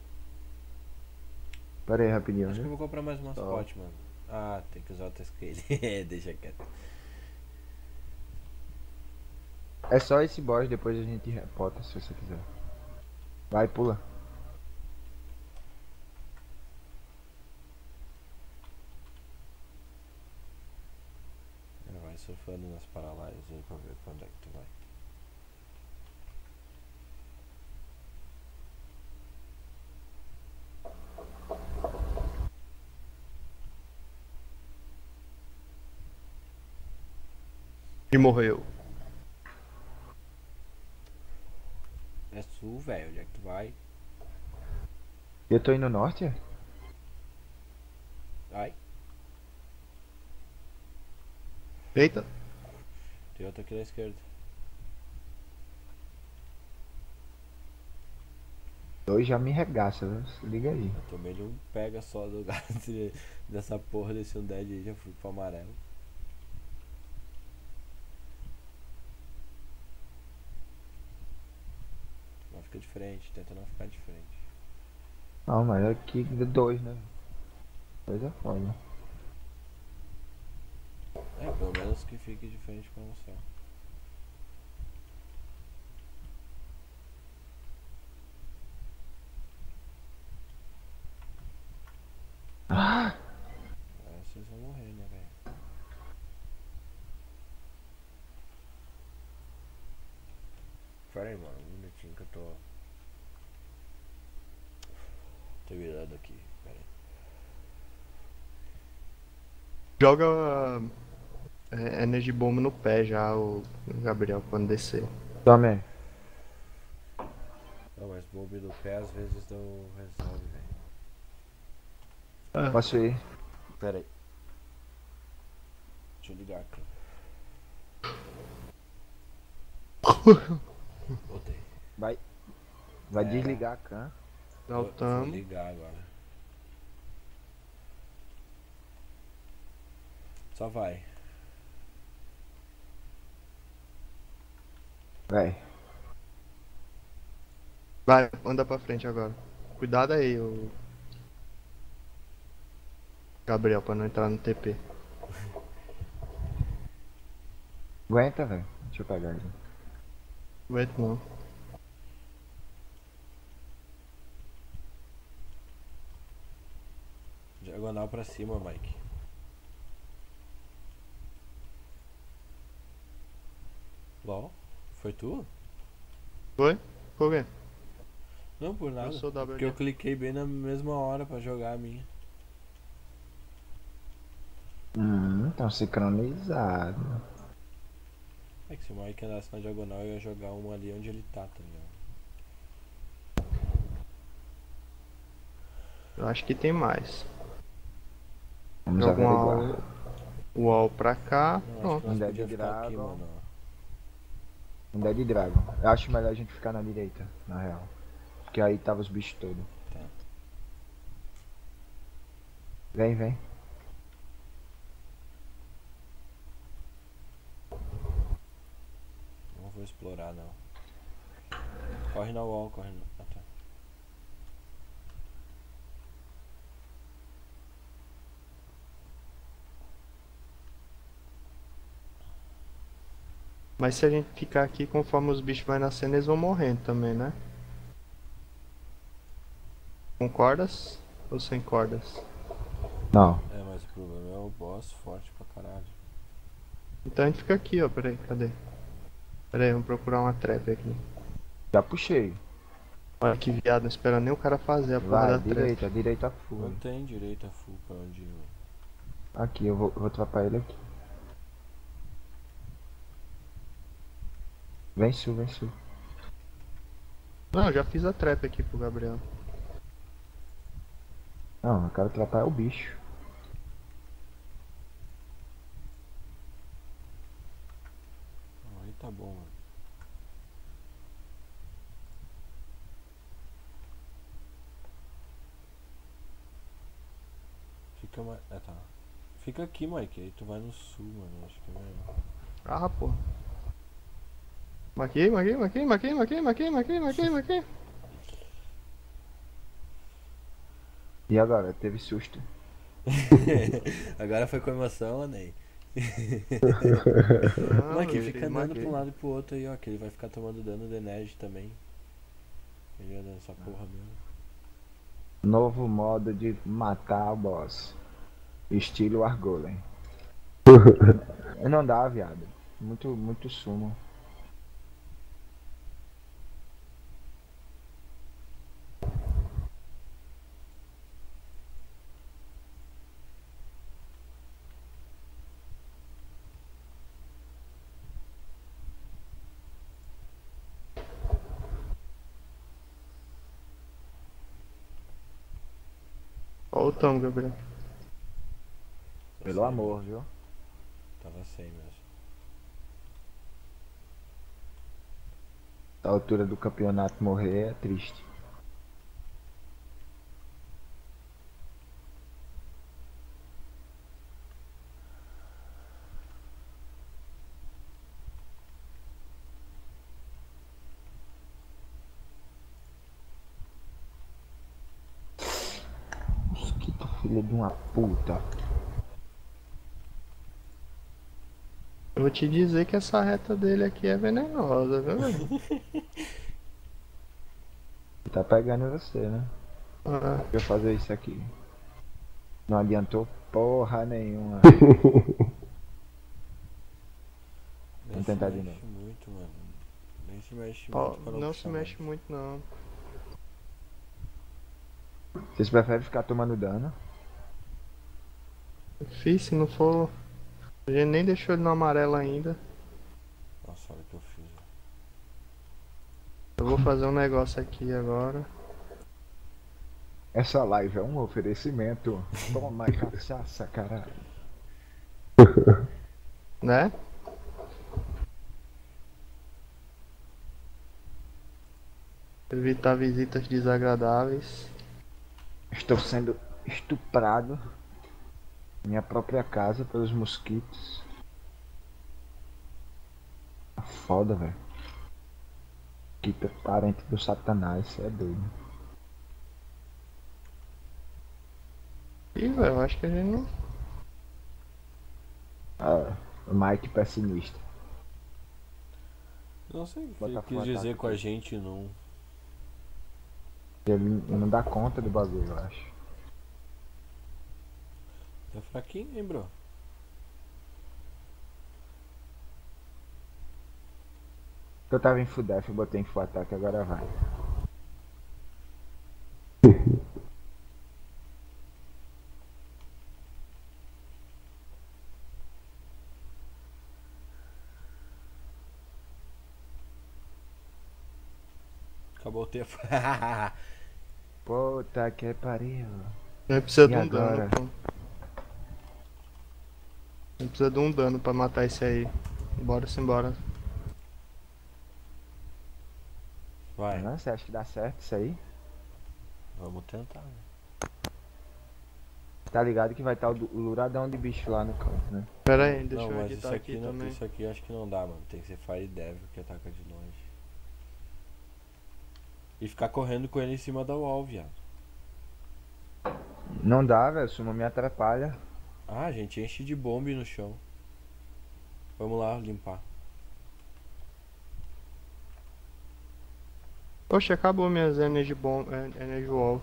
Pera aí, rapidinho, Acho que eu né? vou comprar mais umas Tá. potes, mano. Ah, tem que usar o Tesquele. Deixa quieto. É só esse boss, depois a gente repota se você quiser. Vai, pula. Vai surfando nas paralises aí pra ver quando é que tu vai. E morreu. É sul, velho. Onde é que tu vai? Eu tô indo norte? Ai, Eita. tem outro aqui na esquerda. Dois já me regaça, viu? Se liga aí. Eu tomei ele um pega só do gato dessa porra desse Undead aí, já fui pro amarelo. Não fica de frente, tenta não ficar de frente. Não, mas aqui dois, né? Dois é foda. É, pelo menos que fique de frente com você. Ah! É, vocês vão morrer, né, velho? Pera aí, mano, um minutinho que eu tô. Tô virando aqui, pera aí. Joga é, Energy Bomb no pé já, o Gabriel, quando descer. Tome. Não, mas bombe do pé às vezes não resolve, velho. Ah, Posso ir? Pera aí. Deixa eu ligar aqui. Voltei. Vai. Vai É. desligar a can. Vou, vou Voltamos. ligar agora. Só vai. Vai. Vai, anda pra frente agora. Cuidado aí, o Gabriel, pra não entrar no T P. Aguenta, velho. Deixa eu pegar aqui. Aguento não. Diagonal pra cima, Mike. LOL? Foi tu? Foi? Por quê? Não, por nada. Eu sou W. Porque eu cliquei bem na mesma hora pra jogar a minha. Hum, tão sincronizado. É que se o Mike andasse na diagonal eu ia jogar uma ali onde ele tá, tá ligado? Eu acho que tem mais. Vamos Joga um averiguar. wall, wall pra cá. Não, acho que Pronto. nós Undead podíamos ficar aqui, Dragon. mano. Um Dead Dragon. Eu acho melhor a gente ficar na direita, na real. Porque aí tava os bichos todos. Tá. Vem, vem. Não vou explorar, não. Corre na wall, corre na... Ah, tá. Mas se a gente ficar aqui, conforme os bichos vai nascendo, eles vão morrendo também, né? Com cordas ou sem cordas? Não. É, mas o problema é o boss forte pra caralho. Então a gente fica aqui, ó. Peraí, cadê? Peraí, vamos procurar uma trap aqui. Já puxei. Olha que viado, não esperando nem o cara fazer a porra Vai, da trap. direita, direita full. Não tem direita full pra onde ir, mano. Aqui, eu vou, eu vou trapar ele aqui. Vem sul, vem sul. Não, eu já fiz a trap aqui pro Gabriel. Não, eu quero atrapalhar o bicho. Aí tá bom, mano. Fica mais... É, tá. Fica aqui, Mike. Aí tu vai no sul, mano. Acho que é melhor. Ah, pô. Maqui, maqui, maqui, maqui, maqui, maqui, maqui, maqui, maqui. E agora? Teve susto. Agora foi com emoção, Ney. Não, Mike, eu fica fiz andando maqui. pra um lado e pro outro aí, ó. Que ele vai ficar tomando dano de energy também. Ele anda nessa porra mesmo. Novo modo de matar o boss. Estilo Argolem. Não dá, viado. Muito, muito sumo. Voltamos, Gabriel. Tá Pelo sem, amor, mesmo. viu? Tava sem mesmo. A altura do campeonato morrer é triste. Mosquito, filho de uma puta. Eu vou te dizer que essa reta dele aqui é venenosa, viu, velho? Tá pegando você, né? Ah, Deixa eu fazer isso aqui. Não adiantou porra nenhuma. Nem se tentar de mexe novo. muito, mano. Nem se mexe ó, muito pra não não se puxar mexe mais. muito, não. Vocês preferem ficar tomando dano? Fiz, se não for. A gente nem deixou ele no amarelo ainda. Nossa, olha o que eu fiz. Ó. Eu vou fazer um negócio aqui agora. Essa live é um oferecimento. Toma cachaça, caralho. Né? Evitar visitas desagradáveis. Estou sendo estuprado em minha própria casa pelos mosquitos. Tá foda, velho. Mosquito é parente do satanás, cê é doido. Ih, velho, eu acho que a gente não. Ah, o Mike pessimista. Não sei o que Bota ele a quis foto dizer aqui. com a gente não. Ele não dá conta do bagulho, eu acho. Tá fraquinho, hein, bro? Eu tava em full def, eu botei em full ataque, agora vai. Acabou o tempo. Puta que pariu. Ele precisa E de um agora? dano, pô. Ele precisa de um dano pra matar esse aí. Bora simbora. Vai, Não, você acha que dá certo isso aí? vamos tentar, né? Tá ligado que vai estar o, du- o luradão de bicho lá no canto, né? Pera aí, deixa Não, eu mas editar isso aqui, aqui, não, também. isso aqui acho que não dá, mano. Tem que ser Fire Devil que ataca de longe. E ficar correndo com ele em cima da wall, viado. Não dá, velho. Suma me atrapalha. Ah, a gente enche de bombe no chão. Vamos lá limpar. Poxa, acabou minhas energy bomb, eh, energy wall.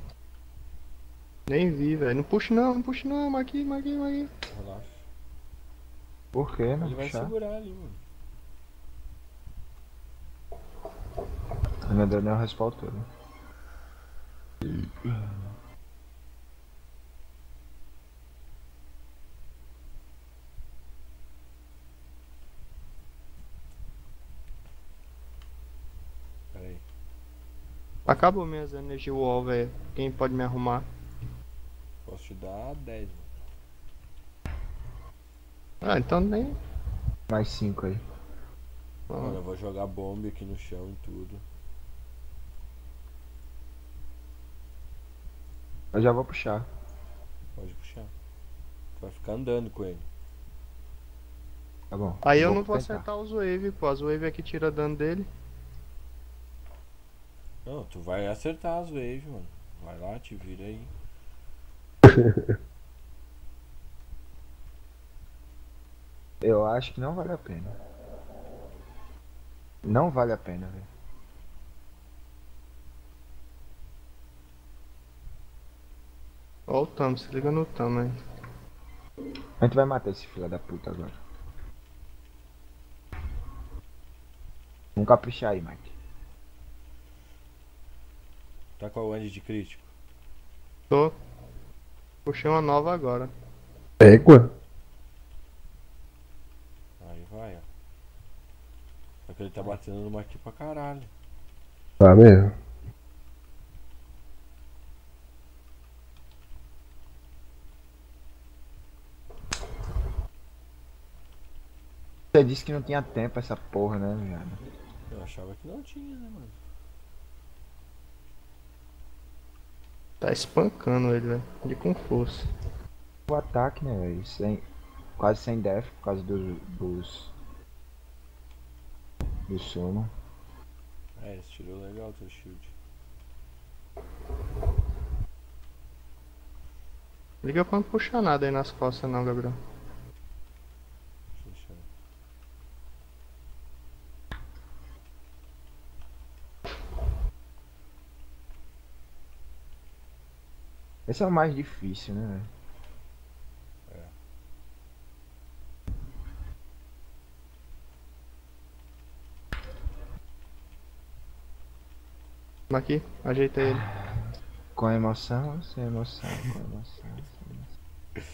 Nem vi, velho. Não puxa não, não puxa não, Maqui, Maqui, Maqui. Relaxa. Por que não Ele vai puxar? segurar ali, mano. Não deu nem o respawn todo. Pera aí. Acabou minhas energy wall, velho. Quem pode me arrumar? Posso te dar dez, mano. Ah, então nem. Mais cinco aí. Mano, eu vou jogar bomba aqui no chão e tudo. Eu já vou puxar. Pode puxar. Tu vai ficar andando com ele. Tá bom. Aí eu não vou tentar. acertar os wave, pô. As wave é que tira dano dele. Não, tu vai acertar as waves, mano. Vai lá, te vira aí. Eu acho que não vale a pena. Não vale a pena, velho. Ó o Tam, se liga no Tam aí. A gente vai matar esse filho da puta agora. Vamos caprichar aí, Mike. Tá com a wand de crítico. Tô. Puxei uma nova agora. Égua? Aí vai, ó. Só que ele tá batendo numa aqui pra caralho. Tá mesmo. Você disse que não tinha tempo essa porra, né, viado? Eu achava que não tinha, né, mano? Tá espancando ele, velho. De com força. O ataque, né, velho? Sem, quase sem def por causa do, dos. Do sumo. É, esse tirou legal o teu shield. Liga pra não puxar nada aí nas costas não, Gabriel. Deixa eu deixar. Esse é o mais difícil, né, velho? Aqui, ajeita ele. Com emoção, sem emoção, com emoção, sem emoção.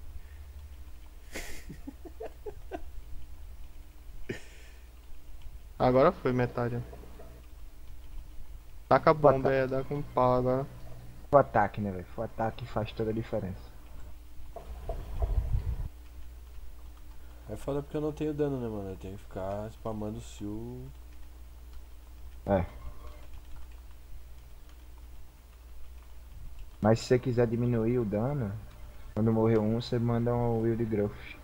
Agora foi metade. ó. Taca a bomba, é, dá com pau agora. O ataque, né, velho? O ataque faz toda a diferença. É foda porque eu não tenho dano, né, mano? Eu tenho que ficar spamando o Sil. É. Mas se você quiser diminuir o dano, quando morrer um, você manda um Wild Growth.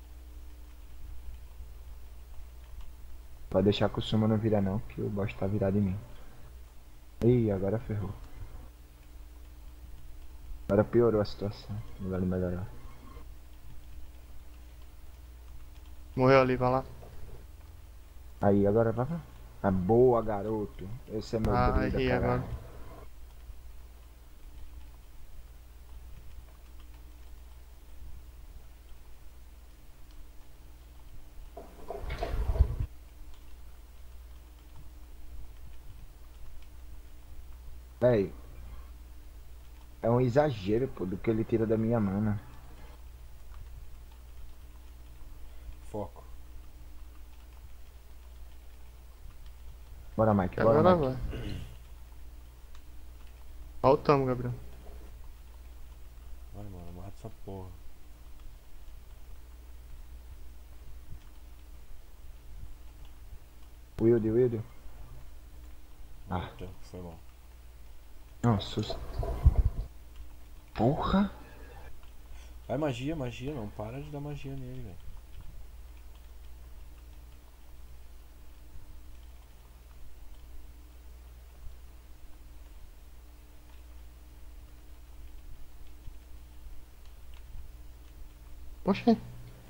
Pode deixar que o Suma não vira não, que o boss tá virado em mim. Ih, agora ferrou. Agora piorou a situação. Não vale melhorar. Morreu ali, vai lá. Aí, agora vai lá. Ah, boa, garoto. Esse é meu Ah, druida, errei caralho. agora. Véi. É um exagero, pô, do que ele tira da minha mana. Foco. Bora, Mike, bora, Agora Mike. vai. Voltamos, Gabriel. Vai, mano, mata essa porra. Wild, Wild. Ah. Eita, foi mal. Nossa. Porra. Vai magia, magia, não para de dar magia nele, velho. Oxê.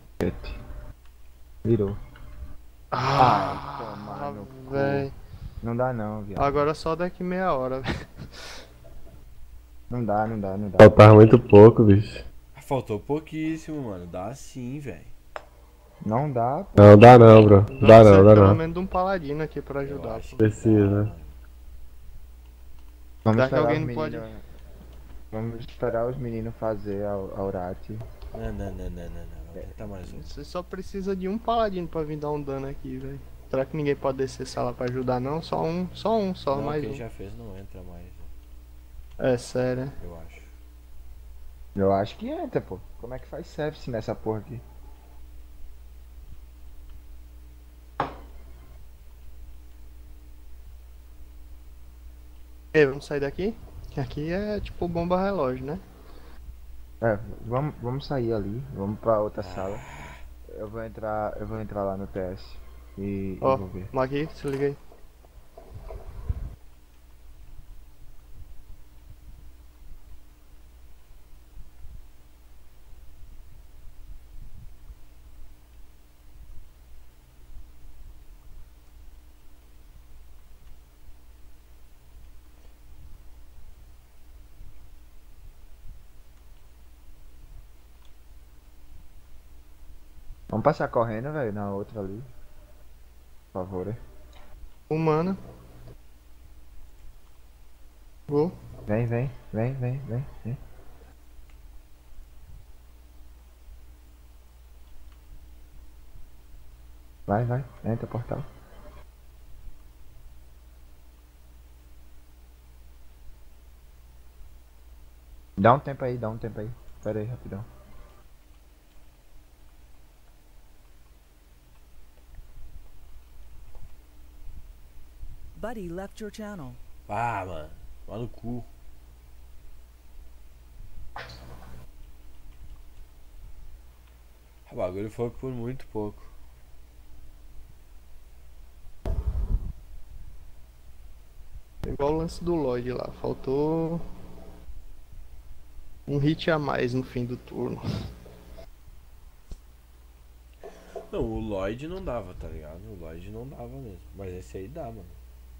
Virou. Ah, tomar no cu. véi. Não dá não, viado. Agora só daqui meia hora, velho. Não dá, não dá, não dá. Faltava muito pouco, bicho. Faltou pouquíssimo, mano. Dá sim, velho. Não dá, pô. Não, dá não, bro. Dá Precisa não, dá pelo não. menos de um paladino aqui pra Eu ajudar. acho Pô. que Precisa. dá, mano. Vamos Já que esperar alguém os não pode- meninos. Vamos esperar os meninos fazer a a Aurati. Não, não, não, não, não, não. Vamos tentar mais um. Você só precisa de um paladino pra vir dar um dano aqui, velho. Será que ninguém pode descer sala pra ajudar, não? Só um, só um, só Não, mais quem um. já fez não entra mais, né, É sério. eu acho. Eu acho que entra, pô. Como é que faz service nessa porra aqui? Ei, vamos sair daqui? Que aqui é tipo bomba relógio, né? É, vamos, vamos sair ali, vamos pra outra sala. Eu vou entrar, eu vou entrar lá no T S e, e Ó, vou ver. Magui, se liga aí. Vamos passar correndo, velho, na outra ali. Por favor, hein? Humana. Vou. Vem, vem, vem, vem, vem, vem. Vai, vai, entra portal. Dá um tempo aí, dá um tempo aí. Pera aí, rapidão. Buddy left your channel. Ah, mano. Lá no cu. O bagulho foi por muito pouco. Igual o lance do Lloyd lá. Faltou um hit a mais no fim do turno. Não, o Lloyd não dava, tá ligado? O Lloyd não dava mesmo. Mas esse aí dá, mano.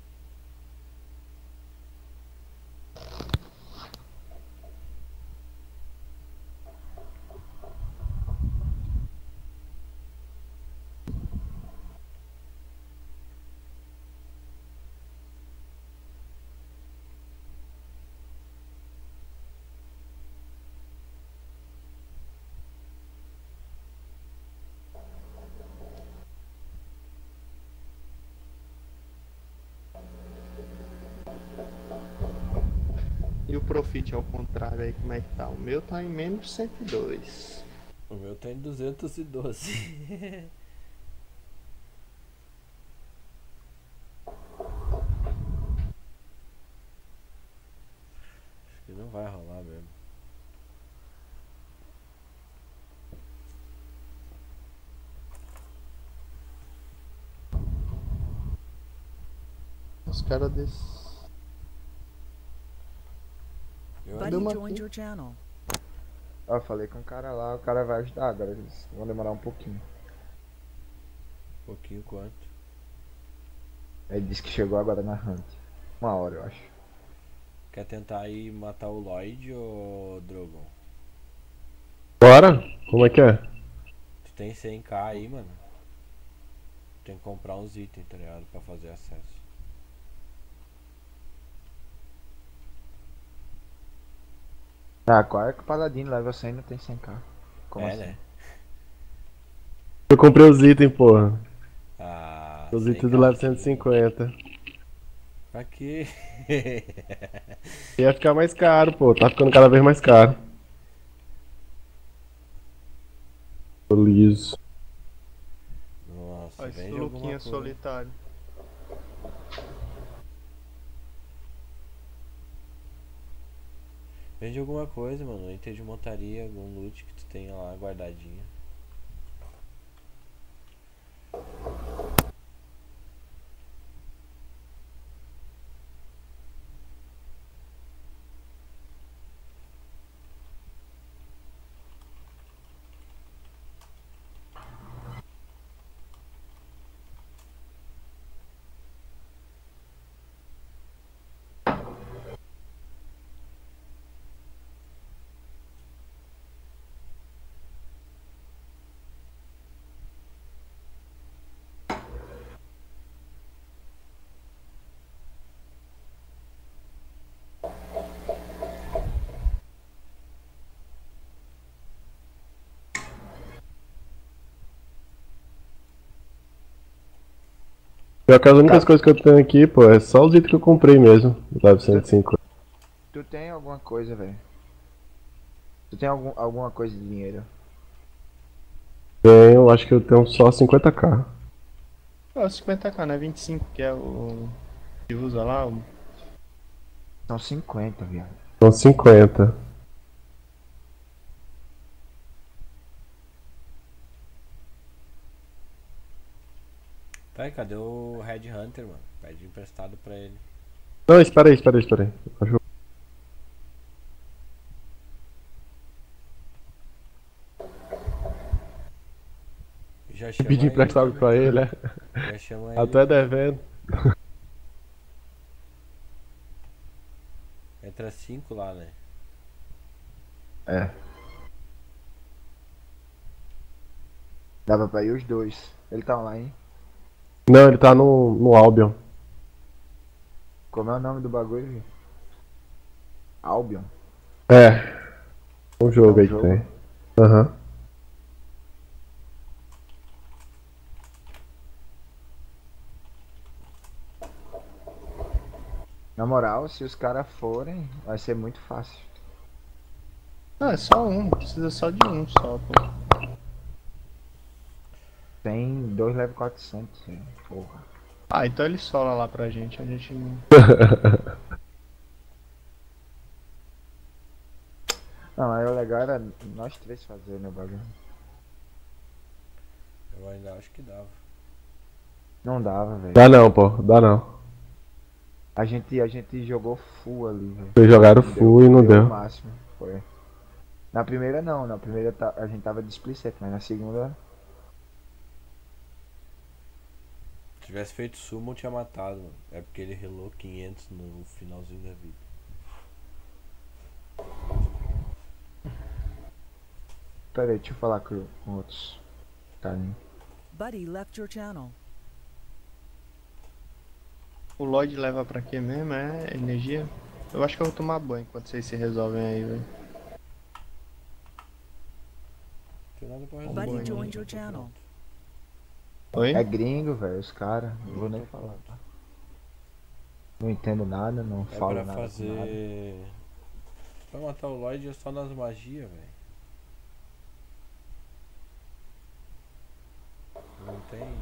E o Profit ao contrário aí, como é que tá? O meu tá em menos cento e dois. O meu tá em duzentos e doze. Acho que não vai rolar mesmo. Os caras desse. Eu Buddy Deu uma joined aqui. your channel. Ó, eu falei com o cara lá, o cara vai ajudar agora. Eles vão demorar um pouquinho. Um pouquinho quanto? Ele disse que chegou agora na Hunt. Uma hora, eu acho. Quer tentar ir matar o Lloyd ou Drogon? Bora? Como é que é? Tu tem cem k aí, mano. Tem que comprar uns itens, tá ligado? Pra fazer acesso. Ah, qual é que o Paladino leva cem e não tem cem k? Como é, assim? né? Eu comprei os itens, porra. Ah, Os cem itens k do level aqui. cento e cinquenta. Pra quê? Ia ficar mais caro, pô. Tá ficando cada vez mais caro. Tô liso. Nossa, Olha esse vende alguma Luquinha coisa. solitário. Vende alguma coisa, mano. Item de montaria, algum loot que tu tenha lá guardadinho. Pior que as únicas Tá. coisas que eu tenho aqui, pô, é só os itens que eu comprei mesmo. Live cento e cinquenta. Tu tem alguma coisa, velho? Tu tem algum, alguma coisa de dinheiro? Tenho, acho que eu tenho só cinquenta k. Ó, cinquenta k, não é vinte e cinco que é o que usa lá. O... São cinquenta, viado. São cinquenta. Tá aí, cadê o Red Hunter, mano? Pede emprestado pra ele. Não, espera aí, espera aí, espera aí. Acho que Já eu chama pedi ele emprestado também. pra ele, é. Já chama ele. Até devendo. Entra cinco lá, né? É. Dava pra ir os dois. Ele tá online. Não, ele tá no, no Albion. Como é o nome do bagulho, velho? Albion. É. Um jogo É um aí jogo? que tem. Aham. Na moral, se os caras forem, vai ser muito fácil. Ah, é só um, precisa só de um só, pô. Tem dois level quatrocentos, velho. Porra. Ah, então ele sola lá pra gente, a gente não... Não, aí o legal era nós três fazerem o bagulho. Eu ainda acho que dava. Não dava, velho. Dá não, pô. Dá não. A gente, a gente jogou full ali, velho. Vocês jogaram Não full e não o deu. máximo, foi. Na primeira não, na primeira ta- a gente tava displicente, mas na segunda... Se tivesse feito sumo, eu tinha matado, mano. É porque ele relou quinhentos no finalzinho da vida. Pera aí, deixa eu falar com, com outros carinhos. Buddy left your channel. O Lloyd leva pra quê mesmo? É energia? Eu acho que eu vou tomar banho enquanto vocês se resolvem aí, velho. Não tem nada pra Buddy resolver. não, joined já your tô channel. pronto. Oi? É gringo, velho, os caras. Não vou Eu nem tô falar. pronto. Não entendo nada, não É falo pra nada com nada. fazer. Pra matar o Lloyd é só nas magias, velho. Não tem.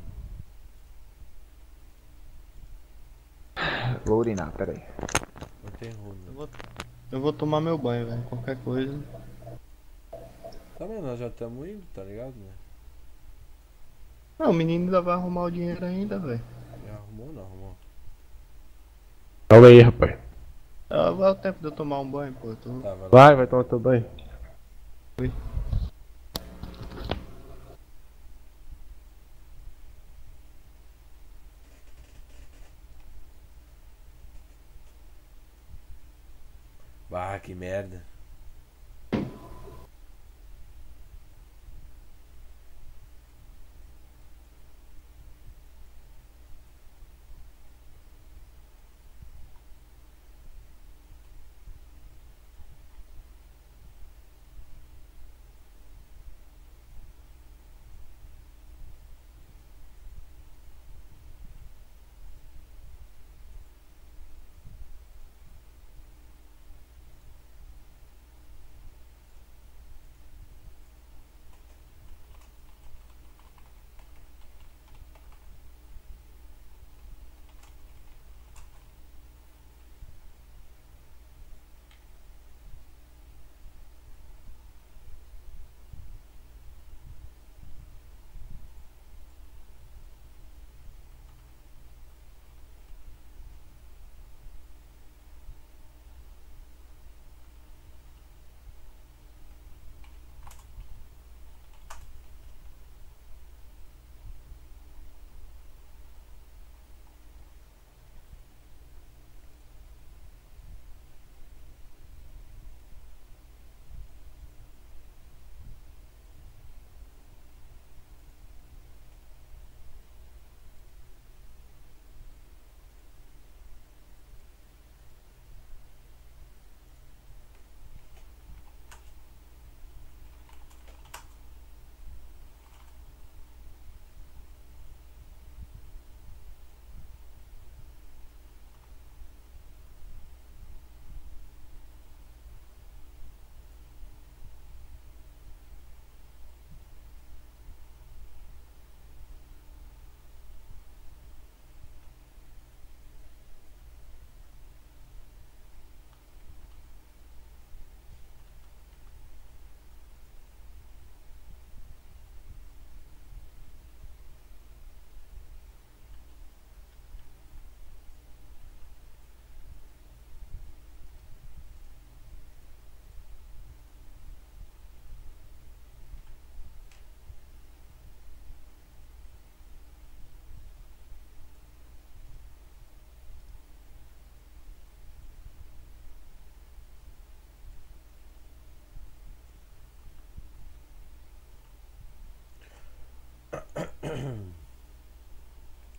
Vou urinar, pera aí. Não tem Eu runa. vou, eu vou tomar meu banho, velho. Qualquer coisa. Tá, mas nós já estamos indo, tá ligado, né? Ah, o menino ainda vai arrumar o dinheiro ainda, velho. Já arrumou ou não arrumou? Calma aí, rapaz. Ah, vai o tempo de eu tomar um banho, pô. Eu tô... Tá, vai lá. Vai, vai tomar teu banho. Bah, que merda.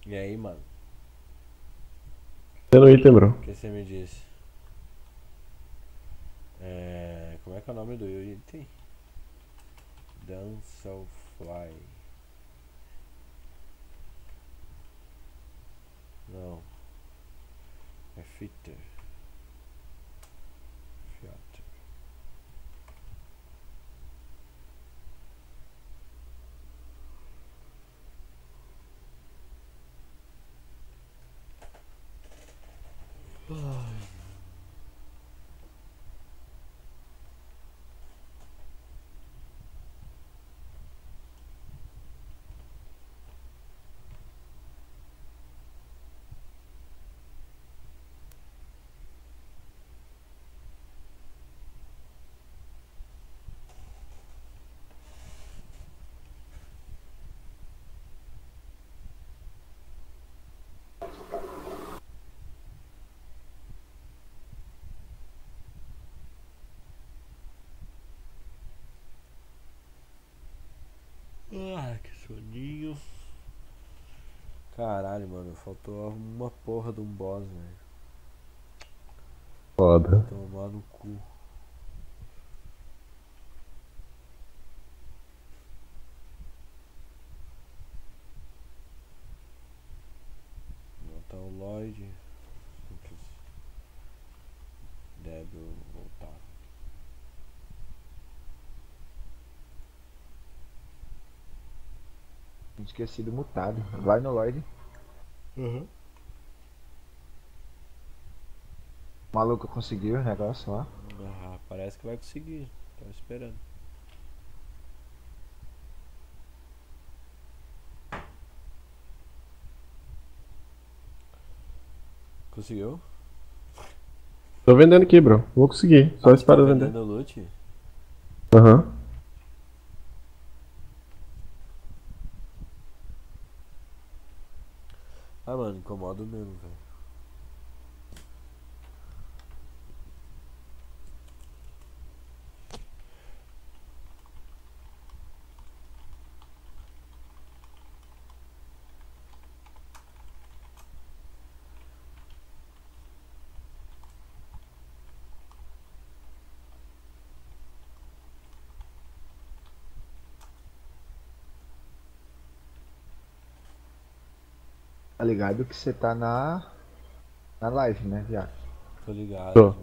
E aí, mano? Tendo item, bro. O que você me disse? É... Como é que é o nome do item? Dancelfly. Não. É fitter. Fiater. Ah, que soninho. Caralho, mano, faltou uma porra de um boss, velho. Foda. Tomar no cu. Matar o Lloyd. Simples. Débil voltar. Esqueci do mutado. Vai no Lloyd. Uhum. O maluco conseguiu o negócio lá. Ah, parece que vai conseguir. Tava esperando. Conseguiu? Tô vendendo aqui, bro. Vou conseguir. Só Ah, tu espera tá eu vender. vendendo loot? Aham. Ah, mano, incomoda mesmo, velho. Tá ligado que você tá na. Na live, né, viado? Tô ligado. Tô.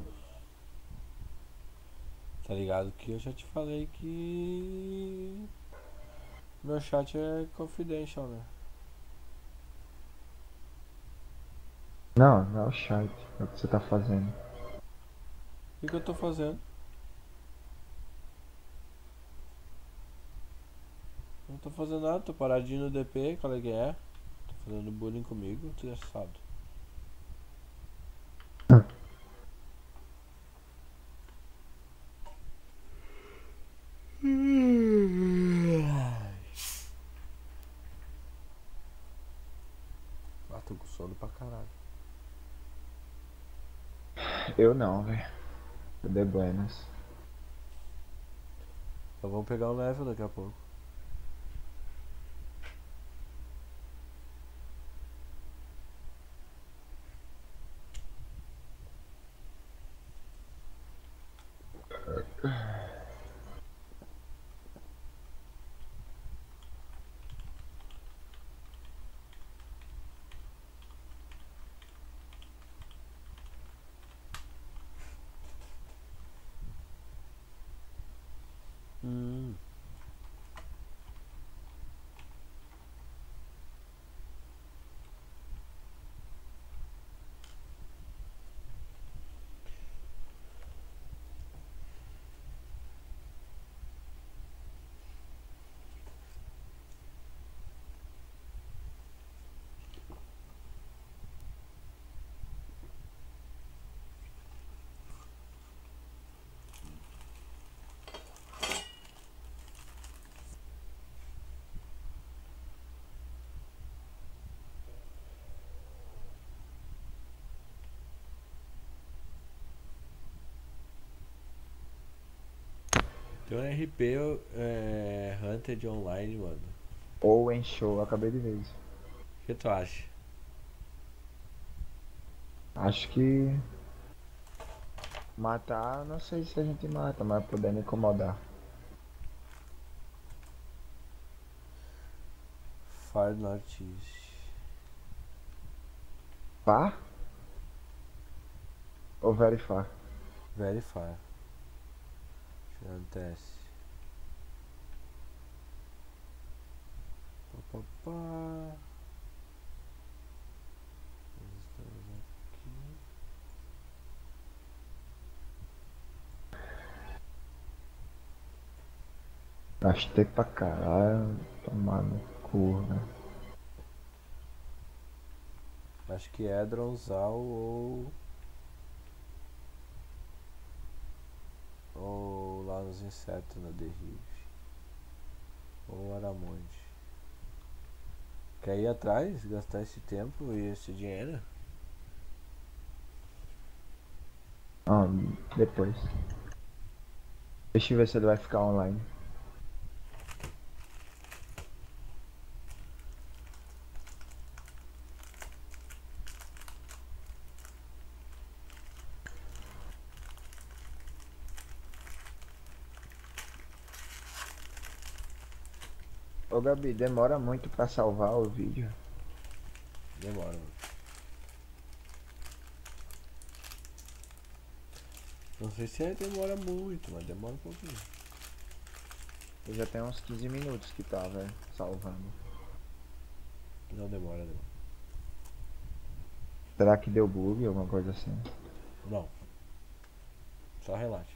Tá ligado que eu já te falei que meu chat é confidential, né? Não, não é o chat. É o que você tá fazendo. O que, que eu tô fazendo? Não tô fazendo nada, tô paradinho no D P, qual é que é? Tô fazendo bullying comigo, tu já sabe. Ah, tô com sono pra caralho. Eu não, velho. Tô de buenas. Então vamos pegar um level daqui a pouco. Hum. Tem um R P é, Hunted Online, mano. Ou em show, acabei de ver isso. O que tu acha? Acho que matar, não sei se a gente mata, mas podendo incomodar. Far Northeast. Far? Ou very far? Very far. Deixa eu ver onde tá esse. Pá, pá, pá. Nós estamos aqui. Gastei pra caralho, tomar no cu, né? Acho que é Dronzal ou. Ou lá nos insetos na Derrive. Ou Aramonde. Quer ir atrás, gastar esse tempo e esse dinheiro? Ah, depois. Deixa eu ver se ele vai ficar online. Ô Gabi, demora muito pra salvar o vídeo. Demora, mano. Não sei se é demora muito, mas demora um pouquinho. Eu já tenho uns quinze minutos que tá, velho, salvando. Não demora, demora. Será que deu bug, alguma coisa assim? Não. Só relaxa.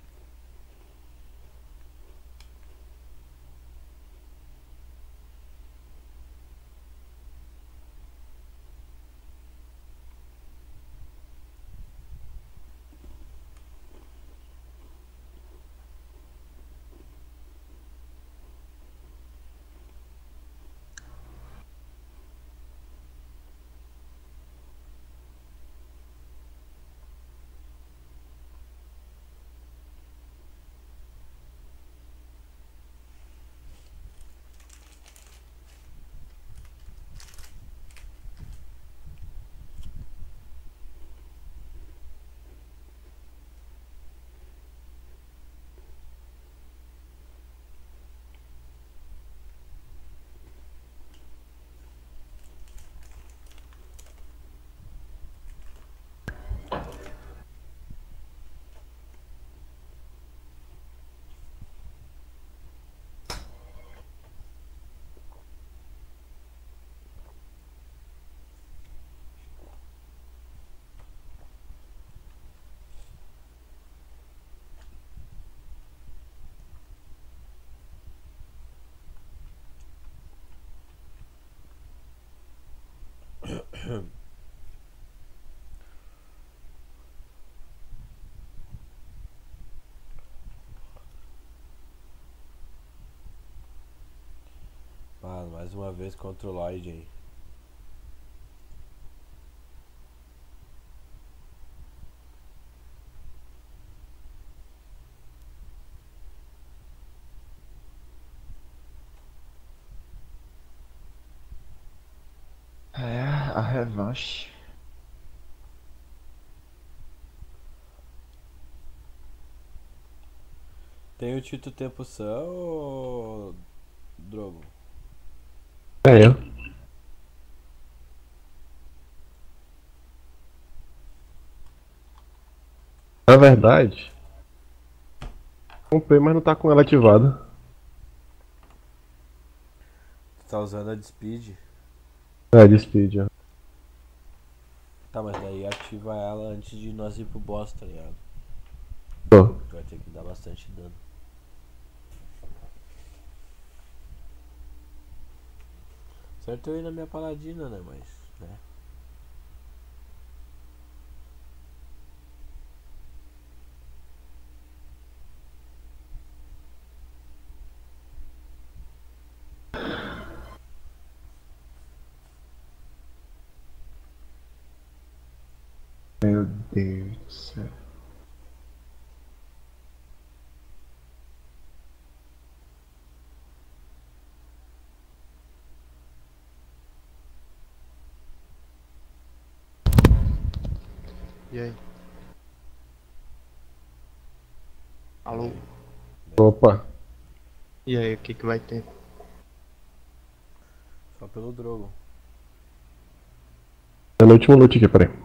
Mano, mais uma vez contra o Lloyd aí. É, a revanche. Tem o Tito Tempo Sam ou Drogo? É eu. Na verdade, comprei, mas não tá com ela ativada. Tu tá usando a de Speed? É, de speed, ó. Tá, mas daí ativa ela antes de nós ir pro boss, tá ligado? Tô. Tu vai ter que dar bastante dano. Certo eu ir na minha paladina, né? Mas, né? Meu Deus do céu. E aí? Alô? Opa. E aí, o que que vai ter? Só pelo Drogo. É no último loot aqui, peraí.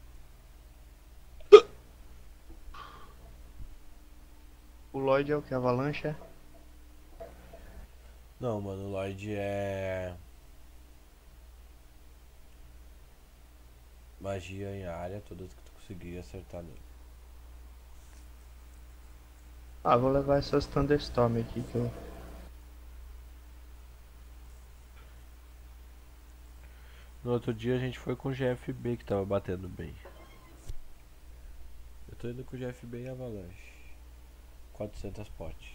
O Lloyd é o que? Avalanche é? Não, mano, o Lloyd é. Magia em área, todas que tu conseguir acertar nele. Ah, vou levar essas Thunderstorm aqui que eu... No outro dia a gente foi com o G F B que tava batendo bem. Eu tô indo com o G F B e Avalanche. quatrocentos potes.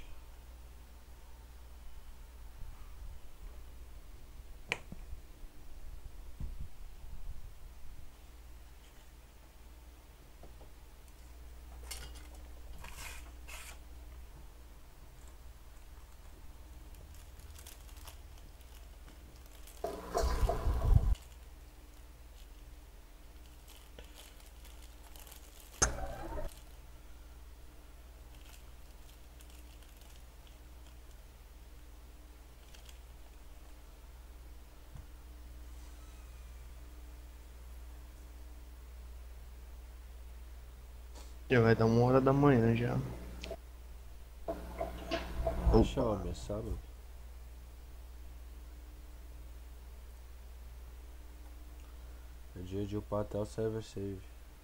Já vai dar uma hora da manhã já. Relaxa, homem, é sábado. É dia de upar até o server save.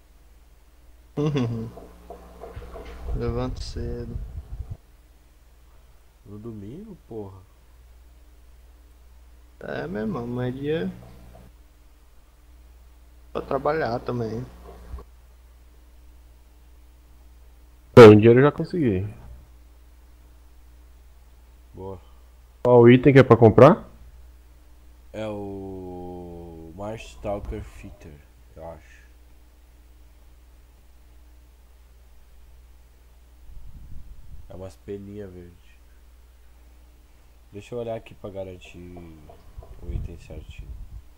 Levanto cedo. No domingo, porra. É mesmo, amanhã é dia pra trabalhar também. Bom, o dinheiro eu já consegui. Boa. Qual o item que é pra comprar? É o Marsh Stalker Fitter, eu acho. É umas peninhas verdes. Deixa eu olhar aqui pra garantir o item certinho.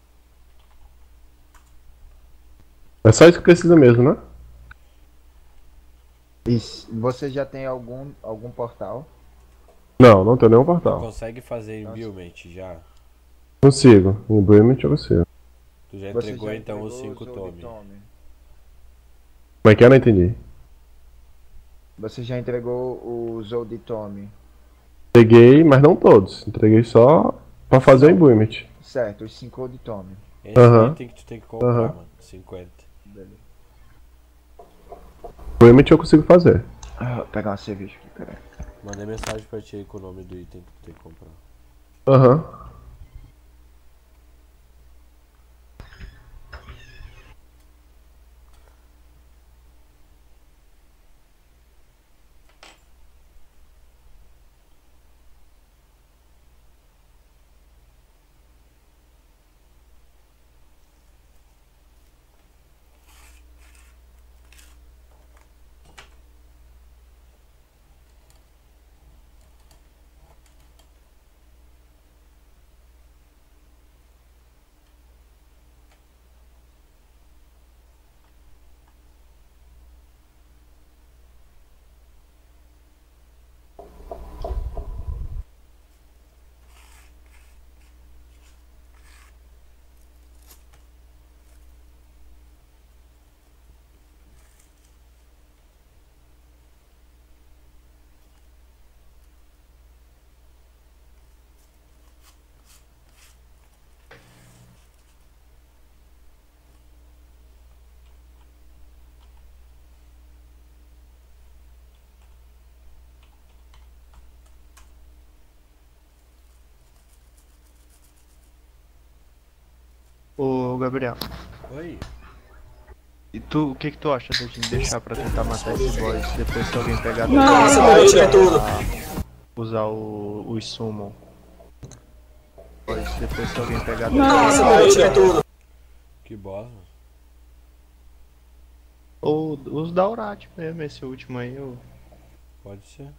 É só isso que precisa mesmo, né? E você já tem algum, algum portal? Não, não tenho nenhum Tu portal. consegue fazer Nossa. embuilment já? Consigo. Em Brimit eu consigo. Tu já Você entregou já então os entregou cinco os tome. Old-Tome? Como é que é? Não entendi. Você já entregou os Old Tome? Entreguei, mas não todos. Entreguei só pra fazer o Imbuement. Certo, os cinco Old Tome. Esse Aham. item que tu tem que comprar, Aham. mano. cinquenta. Beleza. Imbuement eu consigo fazer. Ah, vou pegar uma cerveja aqui, peraí. Mandei mensagem pra ti aí com o nome do item que tu tem que comprar. Aham. Ô Gabriel, Oi? e tu, o que que tu acha da gente deixar pra tentar matar esse boss depois que alguém pegar Nossa, mano, tira tudo. usar o, os summon? Boss, depois que alguém pegar Nossa, mano, tira tudo. Que boss, mano. Ou os da Aurat mesmo, esse último aí, eu... Pode ser.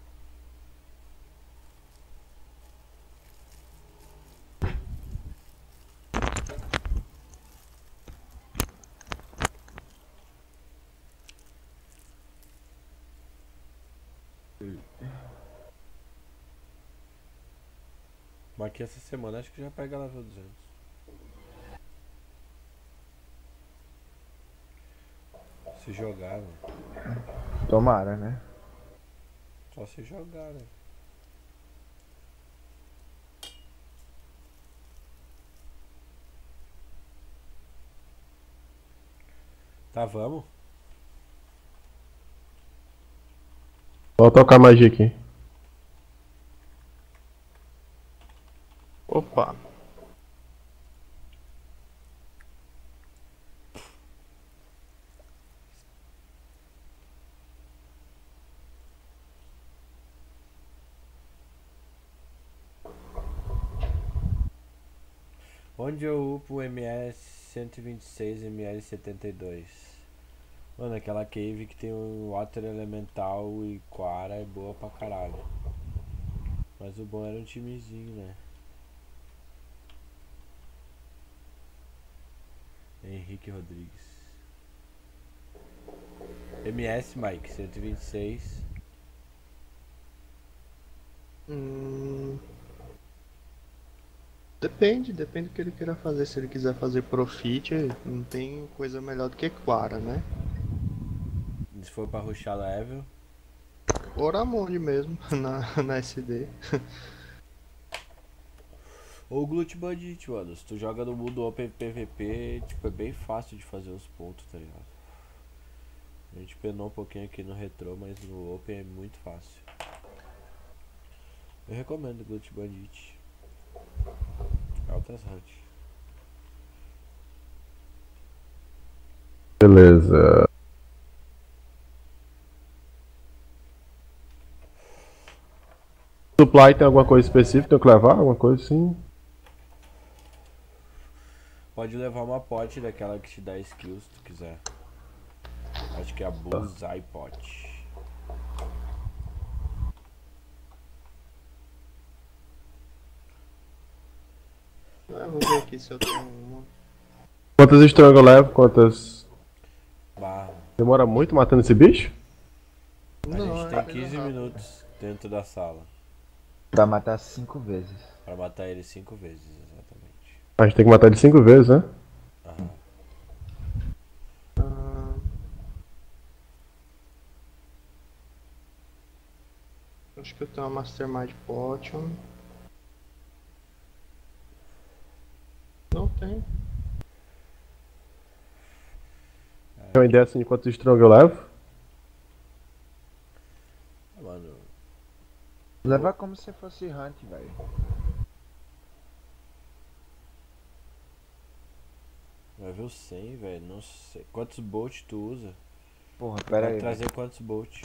Mas aqui essa semana acho que já pega level duzentos. Se jogar, né? Tomara, né? Só se jogar, né? Tá, vamos? Vou tocar magia aqui. Opa. Onde eu upo o M S cento e vinte e seis e M L setenta e dois? Mano, aquela cave que tem o Water Elemental e Quara é boa pra caralho. Mas o bom era um timezinho, né? Henrique Rodrigues. M S, Mike, cento e vinte e seis. Hum... Depende, depende do que ele queira fazer. Se ele quiser fazer profit, não tem coisa melhor do que Quara, né? Se for pra rushar level. Oramonde mesmo, na, na S D. Ou Glut Bandit, mano. Se tu joga no mundo Open P V P, tipo, é bem fácil de fazer os pontos, tá ligado? A gente penou um pouquinho aqui no retrô, mas no Open é muito fácil. Eu recomendo Glut Bandit. Altas hunt. Beleza. Supply tem alguma coisa específica? Tem que levar? Alguma coisa assim? Pode levar uma pot daquela que te dá skills se tu quiser. Acho que é a Bullseye Pot. Ah, vou ver aqui se eu tenho uma. Quantas strong eu levo? Quantas. Bah, Demora muito matando esse bicho? a Não, gente é tem coisa quinze rápida. minutos dentro da sala Pra matar cinco vezes. pra matar ele cinco vezes, exatamente. A gente tem que matar ele cinco vezes, né? Aham. Ah, acho que eu tenho uma Mastermind Potion. Não tem. Tem uma ideia assim de quantos strong eu levo? Mano, Leva como se fosse hunt, velho. level cem, velho. Não sei. Quantos bolt tu usa? Porra, pera Vai aí. trazer quantos bolt?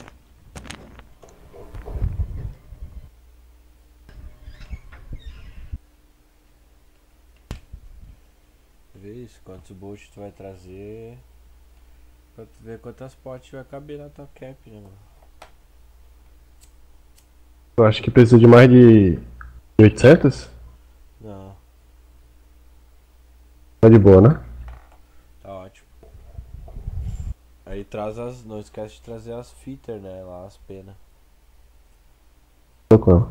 Vê isso, quantos bolt tu vai trazer. Pra tu ver quantas potes vai caber na tua cap, né, mano? Eu acho que precisa de mais de oitocentos? Não, Tá de boa, né? tá ótimo. Aí traz as. Não esquece de trazer as fitter, né? Lá as penas. Tô com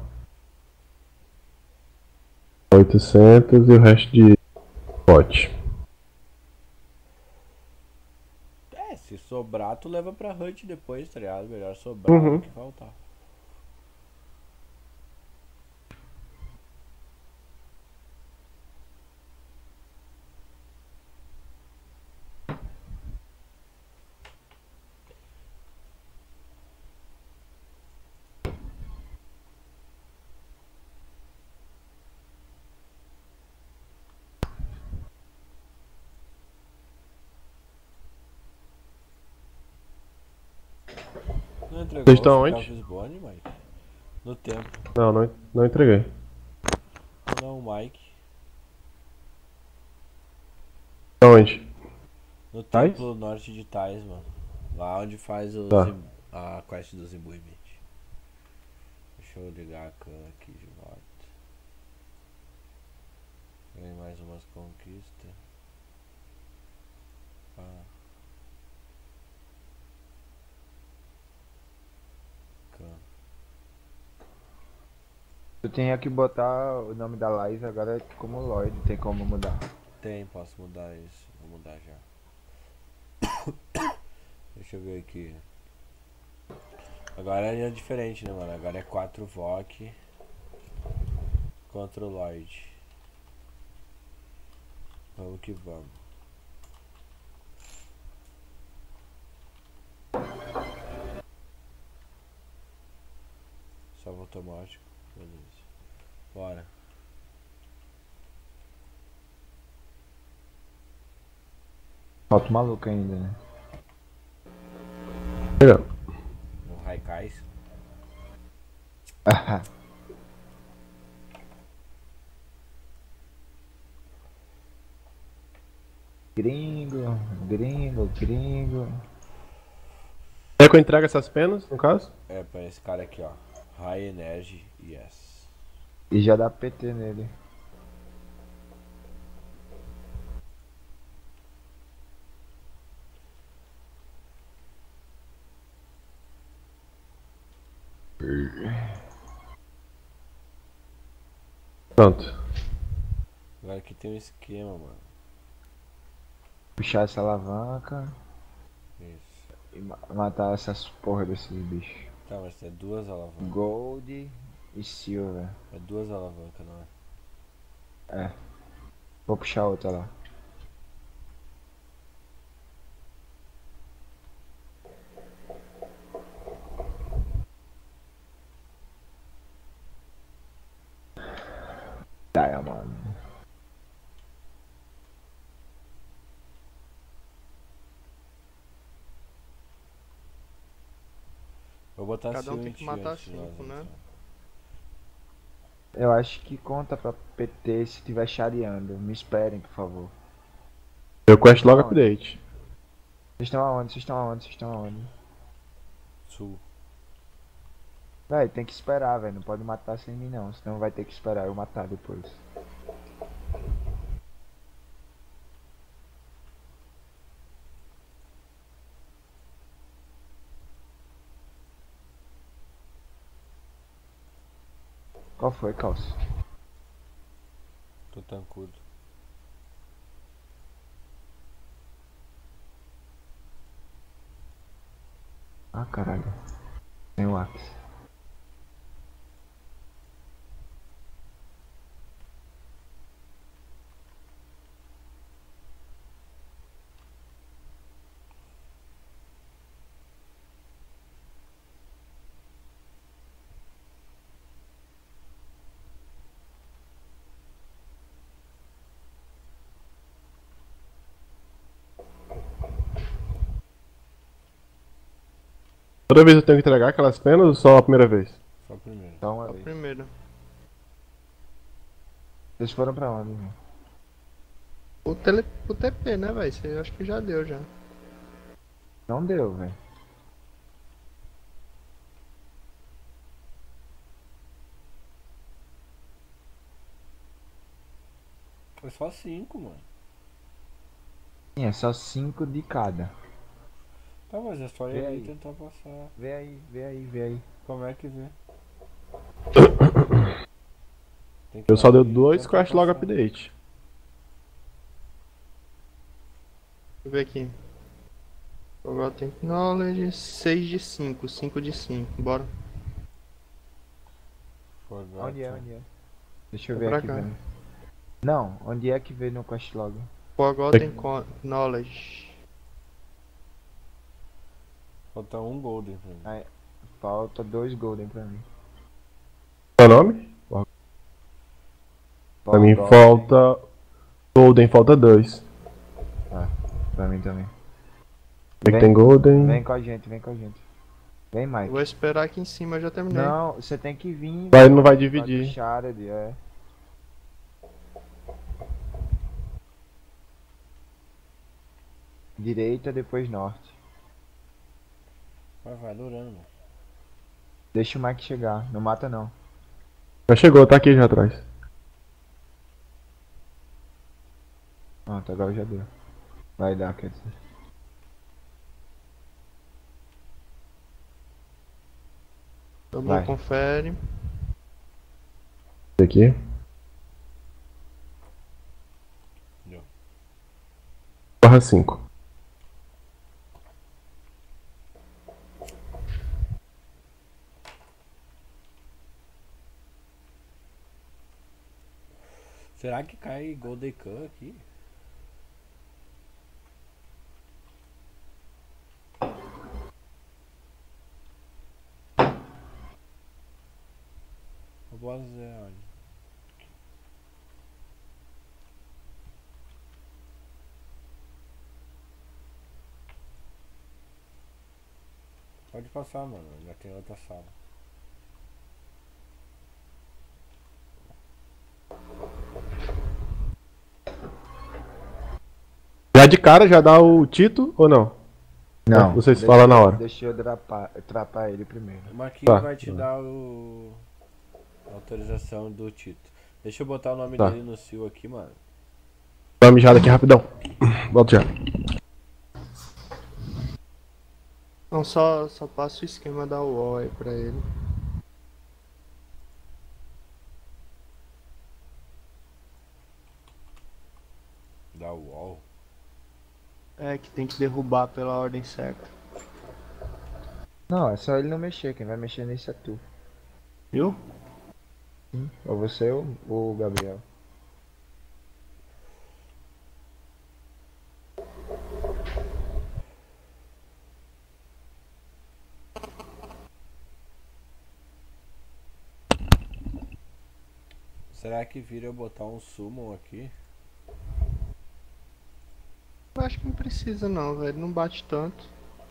oitocentos e o resto de pote. É, se sobrar, tu leva pra hunt depois, tá ligado? Melhor sobrar Uhum. do que faltar. Não entregou Vocês estão o onde? Selfies Bone, Mike? No tempo. Não, não, não entreguei. Não, Mike. Onde? No Tais? templo norte de Tais, mano. Lá onde faz os Tá. im- a quest dos imbuiments. Deixa eu ligar a câmera aqui de volta. Vem mais umas conquistas. Ah. Cã. Tu tinha que botar o nome da live agora como Lloyd, tem como mudar. Tem, posso mudar isso. Vou mudar já. Deixa eu ver aqui. Agora é diferente, né, mano? Agora é quatro V O C contra o Lloyd. Vamos que vamos. Salvo automático. Beleza. Bora. Falta o maluco ainda, né? Legal. Um Raikais. Gringo, gringo, gringo. Quer que eu entregue essas penas, no caso? É pra esse cara aqui, ó. High Energy, yes. E já dá P T nele. Pronto. Agora aqui tem um esquema, mano. Puxar essa alavanca Isso. e ma- matar essas porra desses bichos. Tá, mas é duas alavancas. Gold e Silver. É duas alavancas, não é? É. Vou puxar outra lá. Diamond. Vou botar Cada um tem Silent que matar antes de nós, cinco, né? então. Eu acho que conta pra P T se tiver chareando. Me esperem, por favor. Eu quest logo Aonde? update. Vocês estão aonde? Vocês estão aonde? Vocês estão aonde? Sul. Véi, tem que esperar, velho. Não pode matar sem mim, não. Senão vai ter que esperar eu matar depois. Qual foi, Calcio? Tô tancudo. Ah, caralho. Tem o Axe. Toda vez eu tenho que entregar aquelas penas ou só a primeira vez? Só o primeiro. Só uma É o vez. primeiro. Vocês foram pra onde, irmão? O, tele, o T P, né, velho? Você acho que já deu já. Não deu, velho. É só cinco, mano. Sim, é só cinco de cada. Tá, mas é só Vê ele aí. tentar passar. Vê aí, vê aí, vê aí. Como é que vê? Tem Eu só deu abrir e dois tentar quest log passar. update. Deixa eu ver aqui. Forgotten Knowledge, seis de cinco, cinco de cinco. Bora. Forgotten. Onde é, onde é? Deixa eu É ver pra aqui, cá. velho. Não, onde é que vê no quest log? Forgotten Co- Knowledge. Falta um golden pra mim. Aí, falta dois golden pra mim. Qual é o nome? Pra mim Golden. falta. Golden, falta dois. Pra mim também. Tem que Vem. tem Golden. Vem com a gente, vem com a gente. Vem, Mike. Vou esperar aqui em cima, eu já terminei. Não, você tem que vir. Vai, velho, não vai por causa do dividir. Shared, é. Direita, depois norte. Vai, vai, durando, mano. Deixa o Mike chegar, não mata não. Já chegou, tá aqui já atrás. Pronto, agora já deu. Vai dar, quer dizer. Todo Vai. mundo confere. Aqui. Deu. Barra cinco. Será que cai Golden Khan aqui? Eu vou fazer onde? Pode passar, mano. Já tem outra sala. Já de cara já dá o título ou não? Não. Vocês deixa falam na eu- hora. Deixa eu drapar, trapar ele primeiro. O Marquinhos Tá. vai te dar o... a autorização do Tito. Deixa eu botar o nome Tá. dele no Sil aqui, mano. Dá uma mijada aqui rapidão. Volto já. Não, só, só passa o esquema da U O L aí pra ele. Da U O L. É, que tem que derrubar pela ordem certa. Não, é só ele não mexer. Quem vai mexer nisso é tu. Viu? Sim. Ou você ou ou o Gabriel. Será que vira eu botar um summon aqui? Eu acho que não precisa não, velho. Não bate tanto.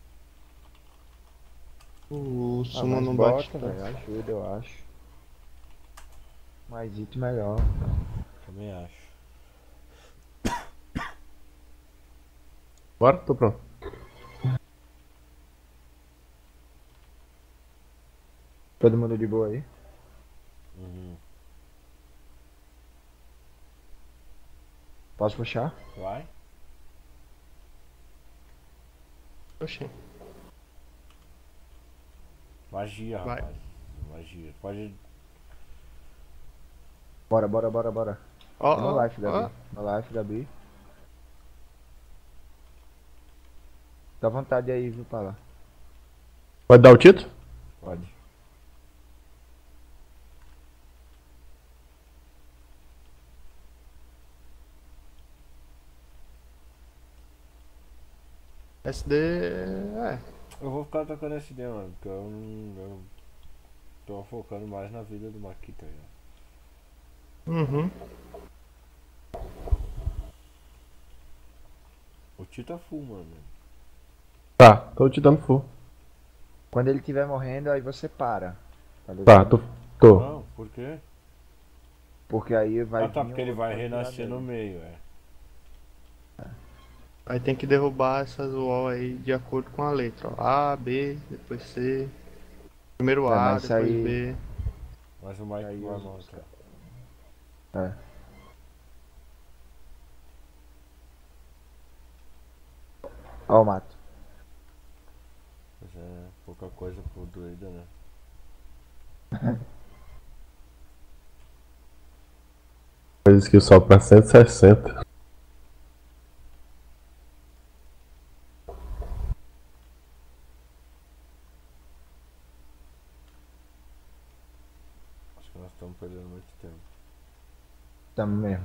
O Ah, sumo mas não bate bota, tanto. velho. Ajuda, eu acho. Mais hito melhor. Também acho. Bora? Tô pronto. Todo mundo de boa aí? Uhum. Posso puxar? Vai? Oxê. Magia, Vai. rapaz. Magia. Pode. Bora, bora, bora, bora. Ó, Tô no ó, life, Gabi. ó. No life, Gabi. Dá vontade aí, viu, pra lá. Pode dar o título? Pode. S D. É. Eu vou ficar tocando S D, mano, porque eu não. Eu tô focando mais na vida do Makita já. Uhum. O Tito é full, mano. Tá, tô te dando full. Quando ele estiver morrendo, aí você para. Tá Tá, ligado? tô. tô. Não, por quê? Porque aí vai. Ah tá, vir porque o ele vai outro pra renascer tirar no dele. meio, é. Aí tem que derrubar essas U O L aí de acordo com a letra. Ó. A, B, depois C. Primeiro É, A, mas isso depois aí- B. Mas o Mike Aí vai os- montar. É. Ó o mato. Mas é pouca coisa pro druida, né? Faz skill só pra cento e sessenta. Acho que nós estamos perdendo muito tempo. Tamo mesmo.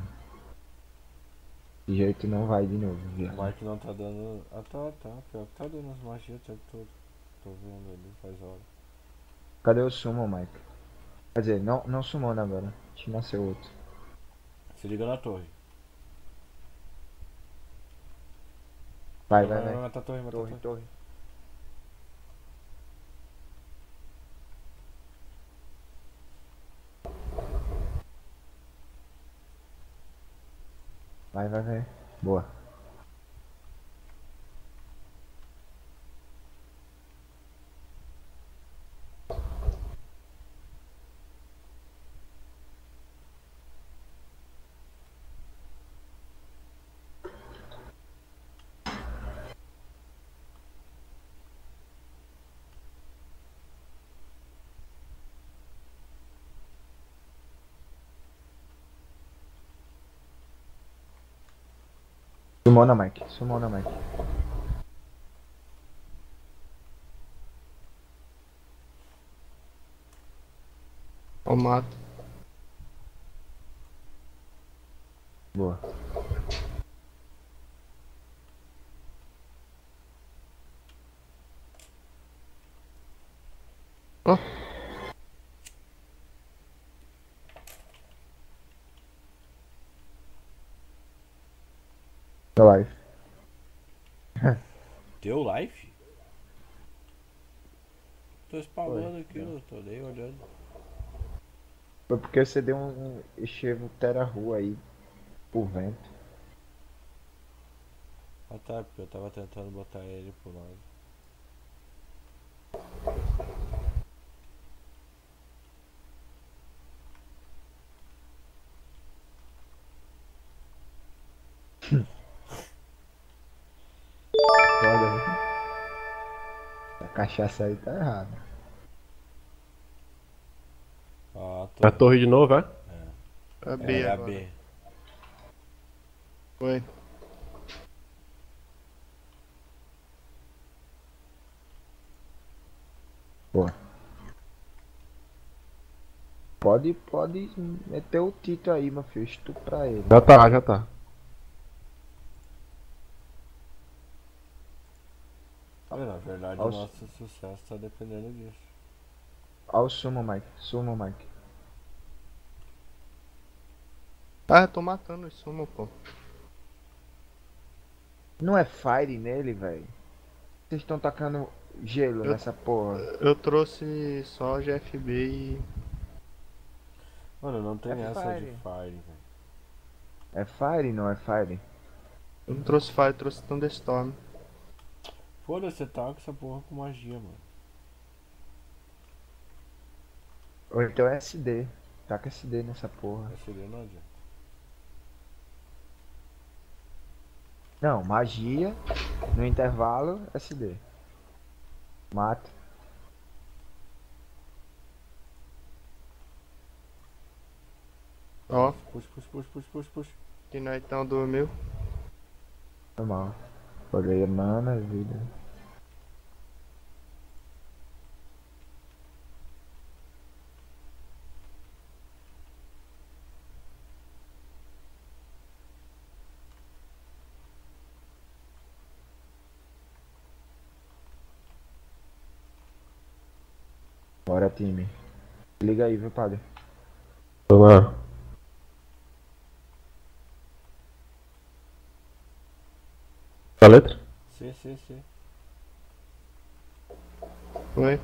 De jeito não vai de novo, O viado. Mike não tá dando. Ah tá, tá. Pior que tá dando as magias o tempo todo. Tô vendo ele faz hora. Cadê o summon, Mike? Quer dizer, não, não summon agora. Deixa eu nascer outro. Se liga na torre. Vai, vai, vai. Mata a torre, mata a Torre, torre. torre. Vai, vai, vai. Boa. Sumou na Mike, sumou na Mike. Ó o mato. Boa. Ó. Deu life. Deu life? Tô spawnando aqui, eu tô nem olhando. Foi porque você deu um enxergo terra rua aí. Por vento. Ah tá, porque eu tava tentando botar ele pro lado. Foda, né? A cachaça aí tá errada. Ah, A torre de novo, é? A B é a agora. B. Foi. Boa. Pode, pode meter o Tito aí, meu filho. Estuprar ele. Já tá, já tá. Ah, na verdade, Ao- o nosso sucesso tá dependendo disso. Ó o sumo, Mike. Sumo, Mike. Ah, eu tô matando esse sumo, pô. Não é fire nele, velho? Vocês estão tacando gelo Eu- nessa porra. Eu trouxe só G F B e. Mano, não tem É essa de Fire. Fire, velho. É fire, não é fire? Eu não trouxe Fire, eu trouxe Thunderstorm. Foda-se, você taca essa porra com magia, mano. Ou então é S D. Taca S D nessa porra. Esse ali não adianta. Não, magia. No intervalo, S D. Mata. Ó, Puxa, puxa, puxa, puxa, puxa, puxa. que noitão dormiu. Normal. Olhei a mana, vida. Bora, time. Liga aí, viu, padre? Tô na. A letra? Sim, sim, sim. Foi.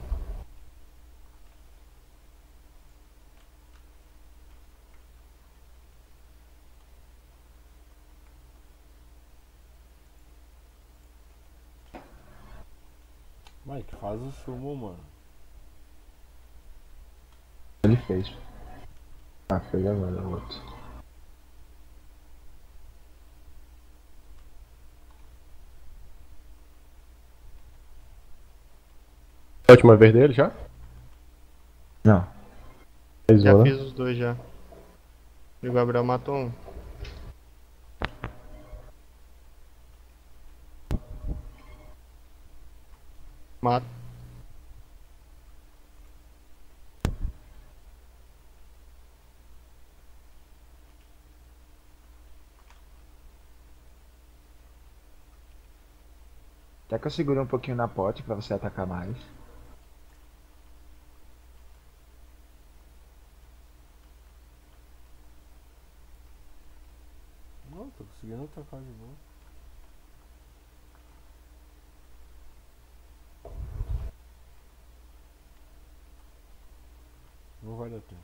Mike, faz o sumo, mano. Ele fez. Ah, fez agora o outro. É a última vez dele já? Não. Fez Já uma, né? fiz os dois já. E o Gabriel matou um. Mata. Até que eu segurei um pouquinho na pote pra você atacar mais. Não, tô conseguindo atacar de boa. Não vai dar tempo.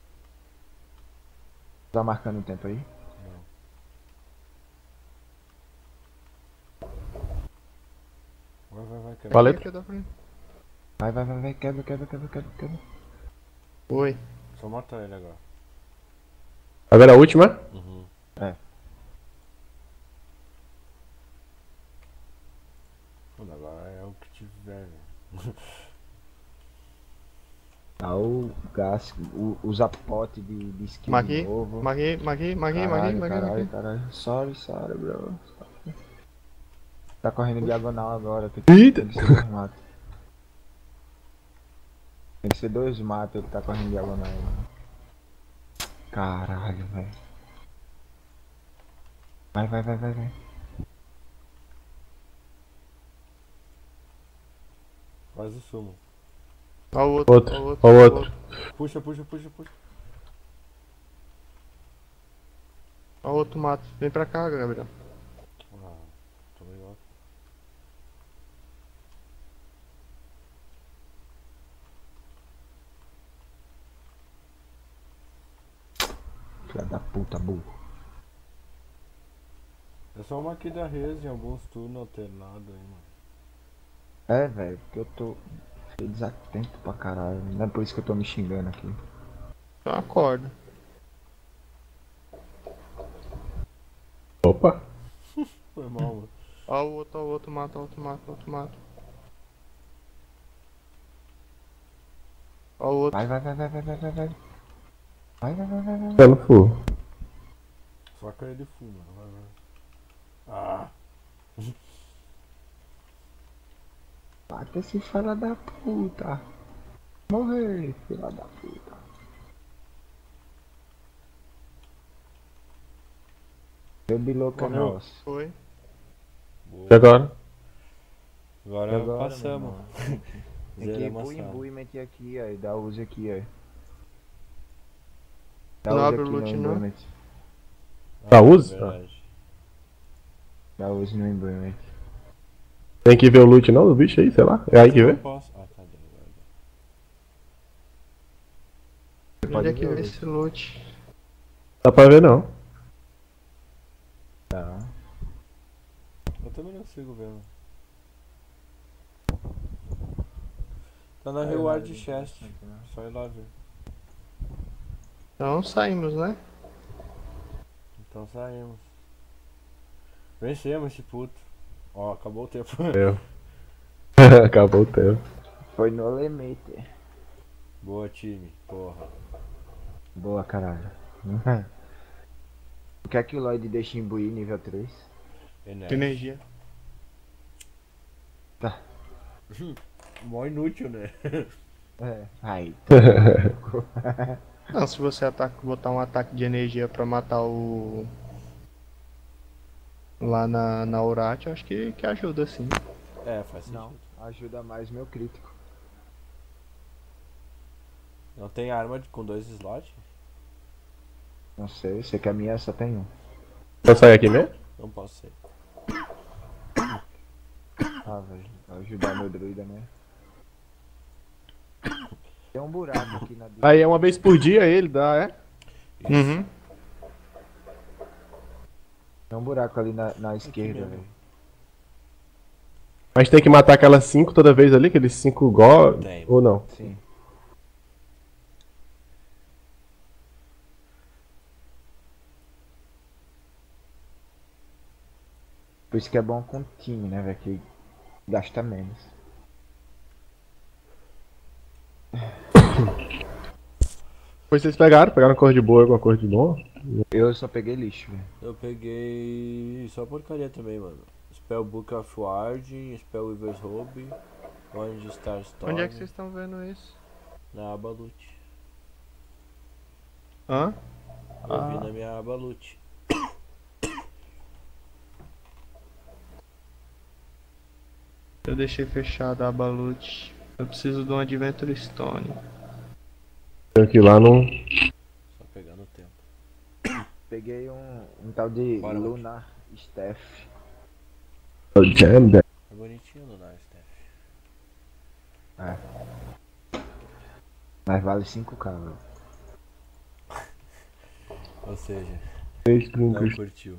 Tá marcando o tempo aí? Não. Vai, vai, vai, quebra. Qual a Aqui, letra? aqui da frente. Vai, vai, vai, vai. Quebra, quebra, quebra, quebra, quebra. Foi. Só matar ele agora. Agora a última? Uhum. É. Mano, agora é o que tiver, velho. Ah, o gás, o, usa pote de, de skill Magui, novo. Magui, Magui, Magui, Magui, Caralho, Magui, caralho, Magui. caralho. Sorry, sorry, bro. Tá correndo diagonal agora. Tem que, Eita! tem que ser dois matos. Tem que ser dois matos ele tá correndo diagonal. Caralho, velho. Vai, vai, vai, vai, vai. Quase sumo. Ó o outro, Outro, ó o outro. ó o ó o outro. Puxa, puxa, puxa, puxa. Ó o outro mato. Vem pra cá, Gabriel. Ah, tô legal. Filha da puta, burro. É só uma aqui da Reze em alguns turnos alternados aí, mano. É, velho, porque eu tô fiquei desatento pra caralho. Não é por isso que eu tô me xingando aqui. Então acorda. Opa! Foi mal, mano. Ó o outro, ó o outro mato, ó o outro mato, ó o outro mato. Ó o outro. Vai, vai, vai, vai, vai, vai, vai, vai. Vai, vai, vai, vai, vai. Pelo fogo. Só cair de fumo, vai, vai. Ah! Mata esse filho da puta. Morrer, filha da puta. Meu biloco é Morreu. nosso. Foi. Boa. E agora? Agora, E agora, passamos. meu irmão? Tem que ir Zeramos pro a sala. imbu e meter aqui, ó. E dar uso aqui, ó. Não uso abre o aqui loot, no não? Embuement. Tá, Ah, usa? verdade. Dá uso no Embuement. Tem que ver o loot não do bicho aí, sei lá. É aí que Eu vê? não posso. Ah, tá, deu, guarda. Você Onde pode é que ver vê o esse loot? Dá pra ver não. Tá. Eu também não consigo ver, mano. Tá na Reward Chest. Só ir lá ver. Então saímos, né? Então saímos. Vencemos esse puto. Ó, acabou o tempo. Eu. Acabou o tempo. Foi no limite. Boa, time. Porra. Boa, caralho. O que é que o Lloyd deixa imbuir nível três? Energia. Energia. Tá. Mó inútil, né? É. Aí. Não, se você ataca, botar um ataque de energia pra matar o... Lá na, na Urat, eu acho que, que ajuda sim. É, faz sentido. Não, ajuda mais meu crítico. Não tem arma de- com dois slots? Não sei, sei que a minha só tem um. Vou sair aqui mesmo? Não posso ser. Ah, velho. Vai ajudar meu druida, né? Tem um buraco aqui na direita. Aí é uma vez por dia ele dá, é? Uhum. Tem um buraco ali na, na esquerda, mesmo. velho. Mas tem que matar aquelas cinco toda vez ali, aqueles cinco go... Tem. Ou não? Sim. Por isso que é bom com time, né, velho? Que gasta menos. Depois vocês pegaram, pegaram cor de boa, alguma cor de boa? Eu só peguei lixo, velho. Eu peguei só porcaria também, mano. Spellbook of Warding, Spell Weaver's Robe, Orange Star Storm. Onde é que vocês estão vendo isso? Na aba loot. Hã? Eu Ah. vi na minha aba loot. Eu deixei fechado a Balut. Eu preciso de um Adventure Stone. Tenho que ir lá no... Só pegando o tempo. Peguei um, um tal de Bora, Lunar Staff. Jam, É bonitinho no Nice, Steph. Mas vale cinco k, velho. Ou seja, três não brincos. curtiu.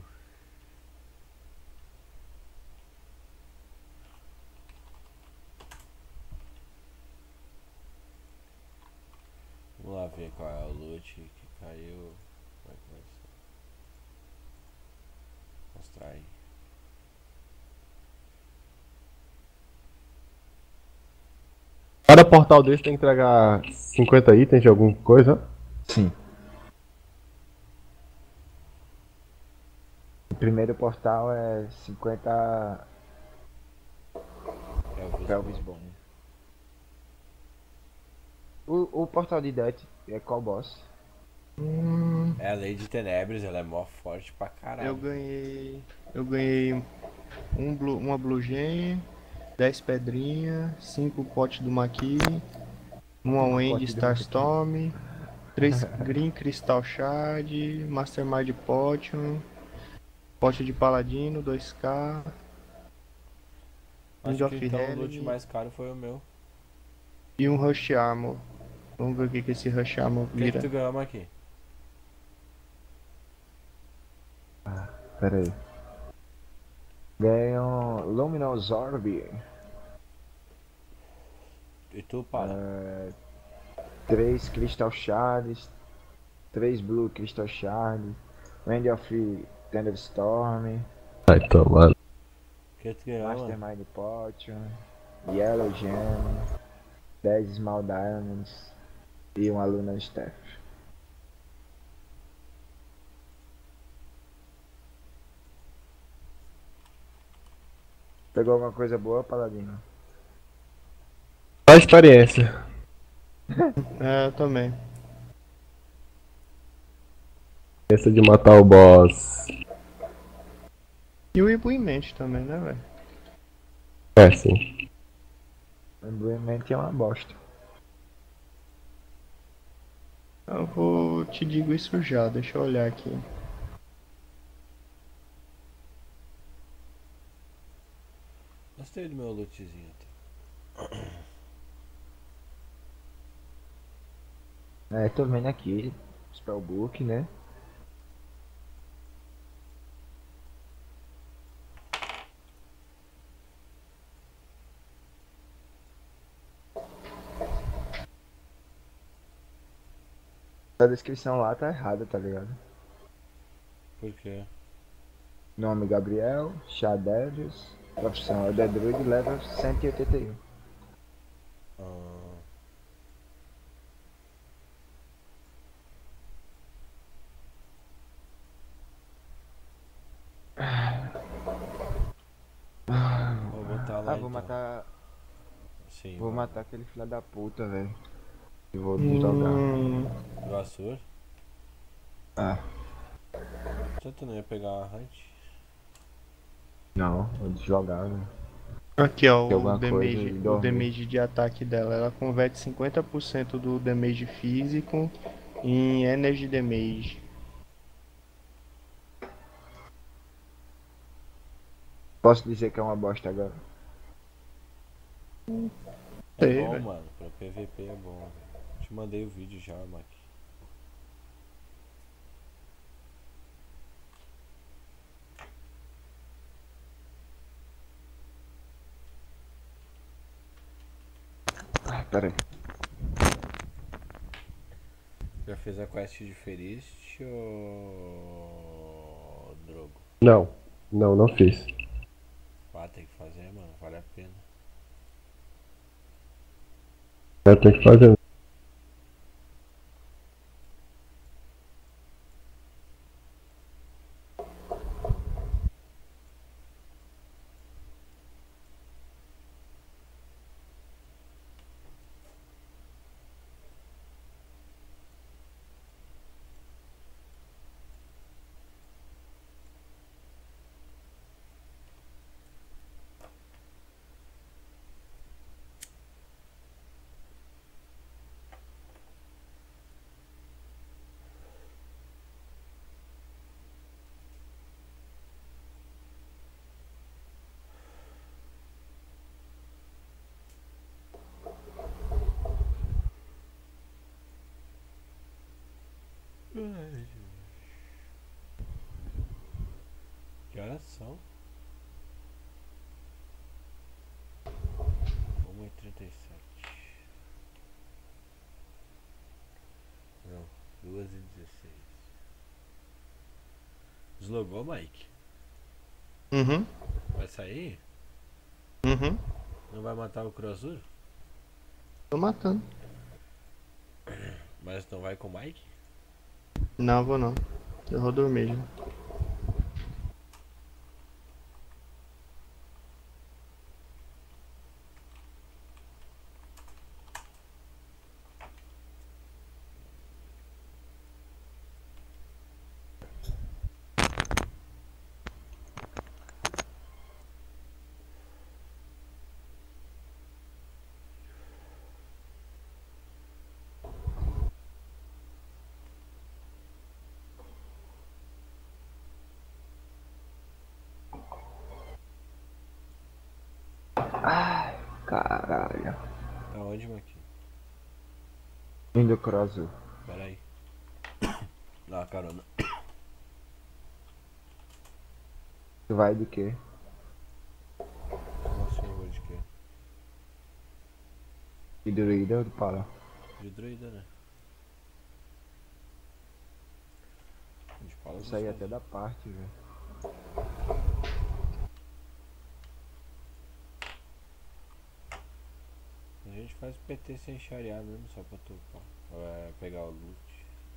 Vamos lá ver qual é o loot que caiu. Como é que vai ser? Mostrar aí. Cada portal desse tem que entregar cinquenta itens de alguma coisa. Sim. O primeiro portal é cinquenta Pelvis Pelvis Bone. Bone. O, o portal de Death é qual boss? Hum, É a Lady Tenebris, ela é mó forte pra eu caralho. ganhei. Eu ganhei um blue, uma Blue Gem, dez pedrinhas, cinco potes do Maqui, uma Wendy pote do Maqui. Starstorm, três Green Crystal Shard, Mastermind Potion, pote de Paladino, dois K, Wind Acho que of então o loot Hell mais caro foi o meu. e um Rush Armor. Vamos ver o que, que esse Rush Armor O que, que vira. tu ganhou aqui? Pera aí. Ganhei um Luminous Orb. E tu, para? É, três Crystal Shards. três Blue Crystal Shards. Wind of Thunderstorm. Vai tomar. O que tu ganhou, mano? Mastermind Potion. Yellow Gem. dez Small Diamonds. E uma Lunar Staff. Pegou alguma coisa boa, Paladino? Só experiência. É, eu também. Essa de matar o boss. E o Imbuement também, né, velho? É, sim. Lembramente é uma bosta. Eu vou te digo isso já, deixa eu olhar aqui. Gostei do meu lootzinho até. É, tô vendo aqui. Spellbook, né? A descrição lá tá errada, tá ligado? Por quê? Nome Gabriel, Shadelius, profissão Elder Druid, level cento e oitenta e um. Ah, vou botar lá Ah, vou então. matar. Sim, Vou vai. matar aquele filho da puta, velho. E vou deslogar. Hum, Do Assur? Ah, Então tu não ia pegar a Hunt? não, vou deslogar, velho. aqui ó, Tem o alguma coisa damage, e o dormir. damage de ataque dela. Ela converte cinquenta por cento do damage físico em energy damage. Posso dizer que é uma bosta agora. É Sei, bom, velho. mano. Pra P V P é bom, velho. Te mandei o vídeo já, Mac. Ah, pera aí. Já fez a quest de Ferist ou... Drogo? Não. Não, não fiz. Ah, tem que fazer, mano. Vale a pena. Eu tenho que fazer. Que horas são? uma e trinta e sete. Não, duas e dezesseis. Deslogou, Mike? Uhum, Vai sair? uhum. Não vai matar o Crozur? Tô matando. Mas não vai com o Mike? Não, vou não. Eu vou dormir já. Caralho. Tá onde, Maqui? Indo cross. Pera aí. Dá uma carona. Tu vai de quê? Nossa, eu vou de quê? De druida ou de pala? De druida, né? De pala Isso aí gostoso. até da parte, velho. A gente faz P T sem charear mesmo, só pra tu pá, é, pegar o loot.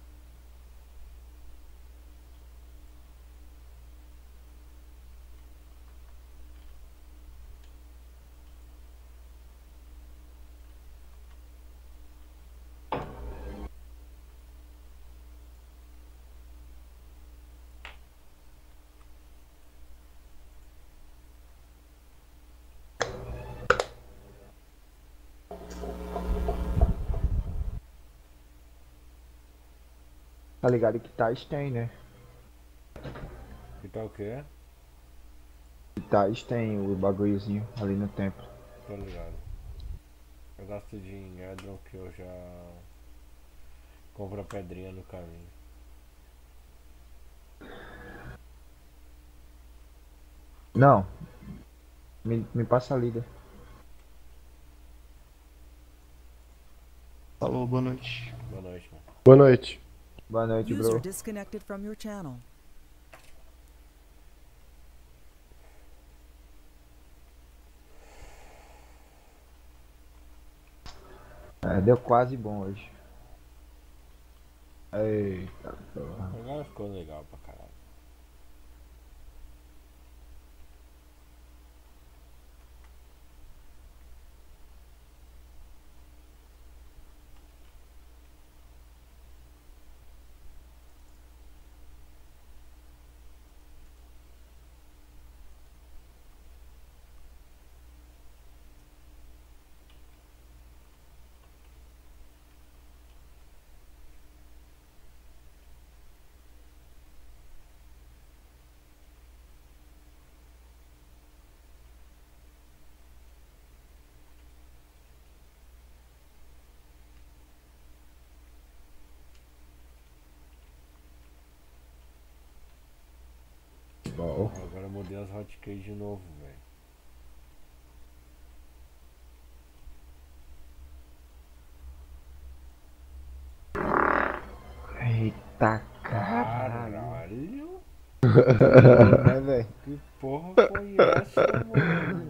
Tá ligado que Tais tem, né? E tá o quê? Tais tem o bagulhozinho ali no templo. Tô ligado. Eu gasto de Edron que eu já compro a pedrinha no caminho. Não. Me, me passa a líder. Falou, boa noite. Boa noite, mano. Boa noite. Boa noite, User bro. disconnected from your channel. É, deu quase bom hoje. Eita porra. Agora ficou legal pra caralho. Bom. Agora eu mudei as hotkeys de novo, velho. Eita caralho. Caralho? Né, velho? Que porra foi essa, mano?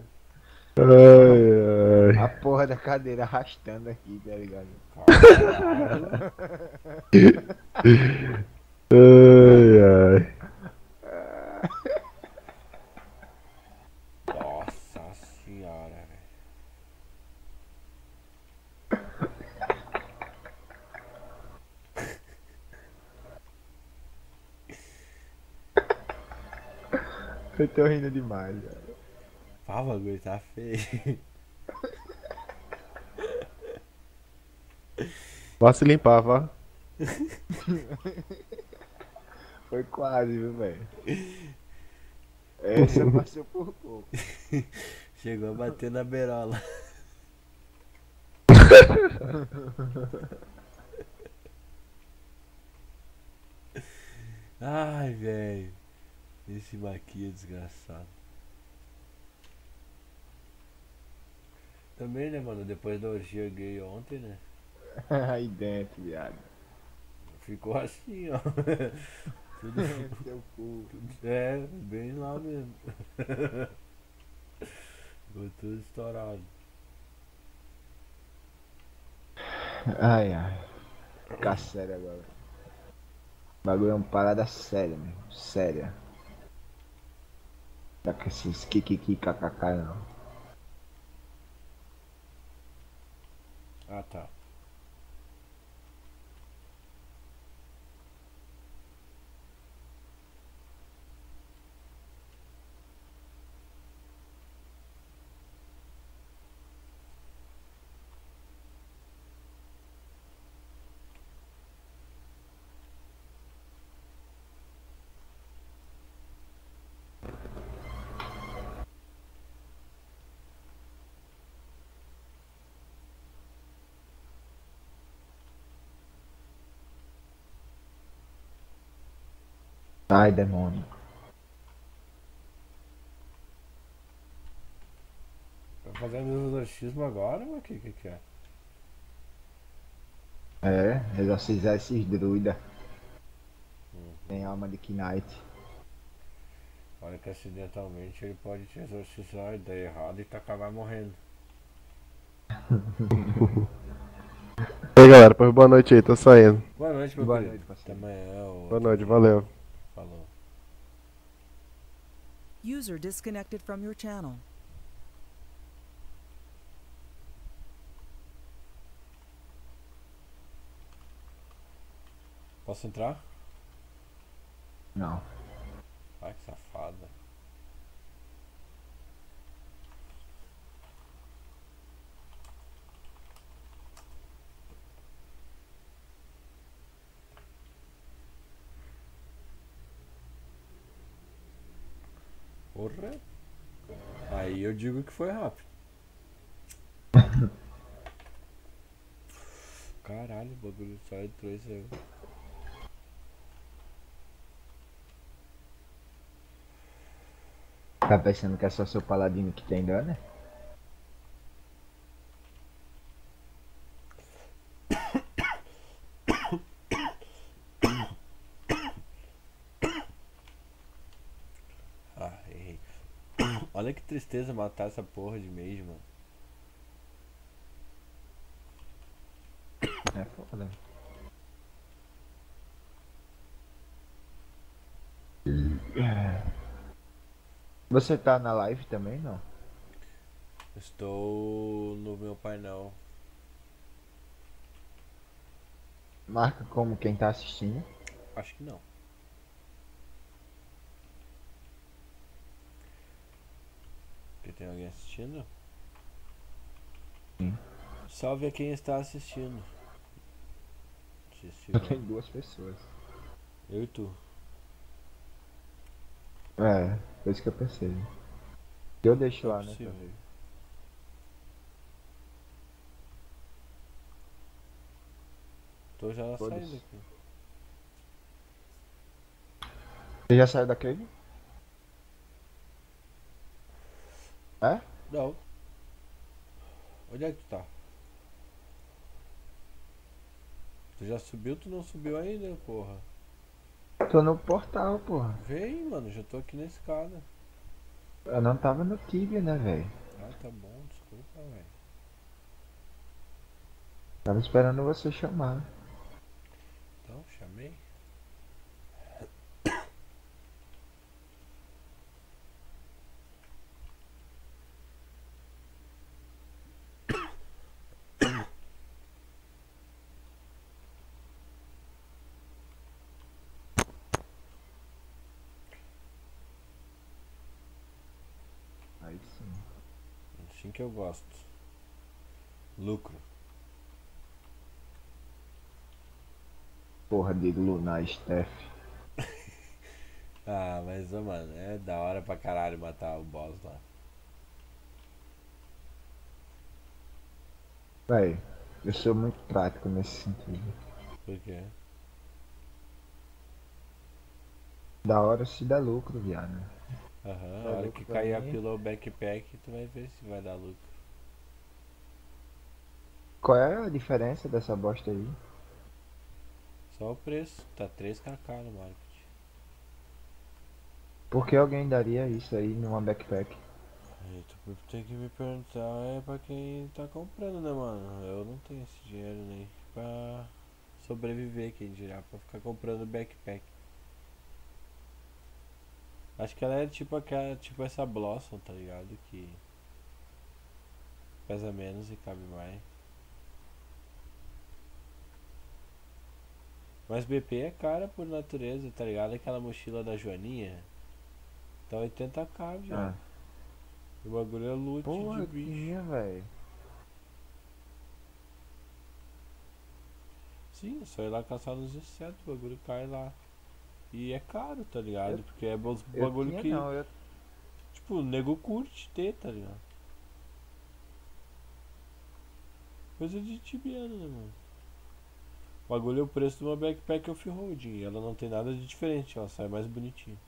Ai, A ai. porra da cadeira arrastando aqui, tá ligado? Caralho. Ai, ai. Nossa senhora, velho. Eu tô rindo demais, velho. Pá, o bagulho tá feio. Vá se limpar, vá. Foi quase, viu, velho? Essa passou por pouco. Chegou a bater na beirola. Ai, velho. Esse Maqui é desgraçado. Também, né, mano? Depois da orgia gay ontem, né? Aí dentro, viado. Ficou assim, ó. Tudo, Teu cu. é, bem lá mesmo. Ficou tudo estourado. Ai, ai. Ficar sério agora. O bagulho é uma parada séria, mesmo. Séria. Tá com esses kikiki kkk não. Ah, tá. Ai, demônio. Tá fazendo exorcismo agora, mas o que que que é? É, exorcizar esses druida. Tem alma de Knight. Olha que acidentalmente ele pode te exorcizar e dar errado e tu acabar morrendo. E aí galera, pois boa noite aí, tô saindo. Boa noite, meu Boa querido. noite, Até parceiro. amanhã ou Boa outro noite, dia. valeu. Falou. User disconnected from your channel. Posso entrar? Não. Ai, que safada. Porra. Aí eu digo que foi rápido. Caralho, o bagulho só entrou e saiu. Tá pensando que é só seu paladino que tem dano, né? Ah, errei. Olha que tristeza matar essa porra de mage, mano. É foda. Você tá na live também, não? Estou no meu painel. Marca como quem tá assistindo. Acho que não. Porque tem alguém assistindo? Sim. Salve a quem está assistindo. Se Só estiver. tem duas pessoas. Eu e tu. É, foi isso que eu pensei. Eu deixo Não é lá, né? possível. Também. Tô já Foda-se. saindo aqui. Você já saiu daquele? É? Não. Onde é que tu tá? Tu já subiu, tu não subiu ainda, porra. Tô no portal, porra. Vem, mano, já tô aqui na escada. Eu não tava no Tibia, né, velho? Ah, tá bom, desculpa, velho. Tava esperando você chamar. Então, chamei. Aí sim. Assim que eu gosto. Lucro. Porra de Lunar Steph. Ah, mas, ô, mano, é da hora pra caralho matar o boss lá. Véi, eu sou muito prático nesse sentido. Por quê? Da hora se dá lucro, viado. Aham, Dá a hora lucro que pra cair a mim. pila ou backpack, tu vai ver se vai dar lucro. Qual é a diferença dessa bosta aí? Só o preço, tá três k no market. Por que alguém daria isso aí numa backpack? Aí tu tem que me perguntar, é pra quem tá comprando, né, mano? Eu não tenho esse dinheiro nem pra sobreviver, quem dirá, pra ficar comprando backpack. Acho que ela é tipo aquela, tipo essa Blossom, tá ligado? Que pesa menos e cabe mais. Mas B P é cara por natureza, tá ligado? Aquela mochila da Joaninha tá oitenta k já. Ah. O bagulho é loot Pô, de eu bicho. tinha, velho. Sim, é só ir lá caçar nos insetos, o bagulho cai lá. E é caro, tá ligado? Eu- Porque é os Eu bagulho tinha que, não, eu... tipo, o nego curte ter, tá ligado? Coisa de tibiano, né, mano? O bagulho é o preço de uma backpack off-road. E ela não tem nada de diferente, ela sai mais bonitinha.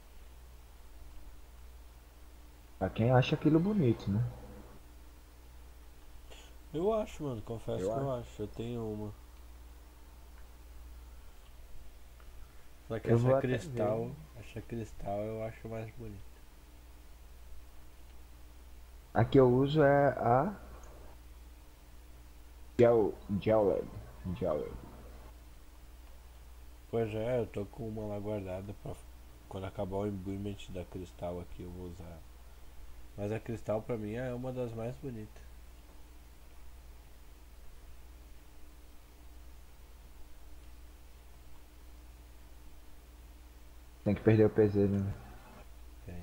Pra quem acha aquilo bonito, né? Eu acho, mano, confesso Eu que eu acho. Eu tenho uma. Só que Eu vou essa até cristal, ver. essa cristal eu acho mais bonita. A que eu uso é a Gel, Geled. Geled. Pois é, eu tô com uma lá guardada pra quando acabar o imbuement da cristal aqui eu vou usar. Mas a cristal pra mim é uma das mais bonitas. Tem que perder o P Z, né? Tem.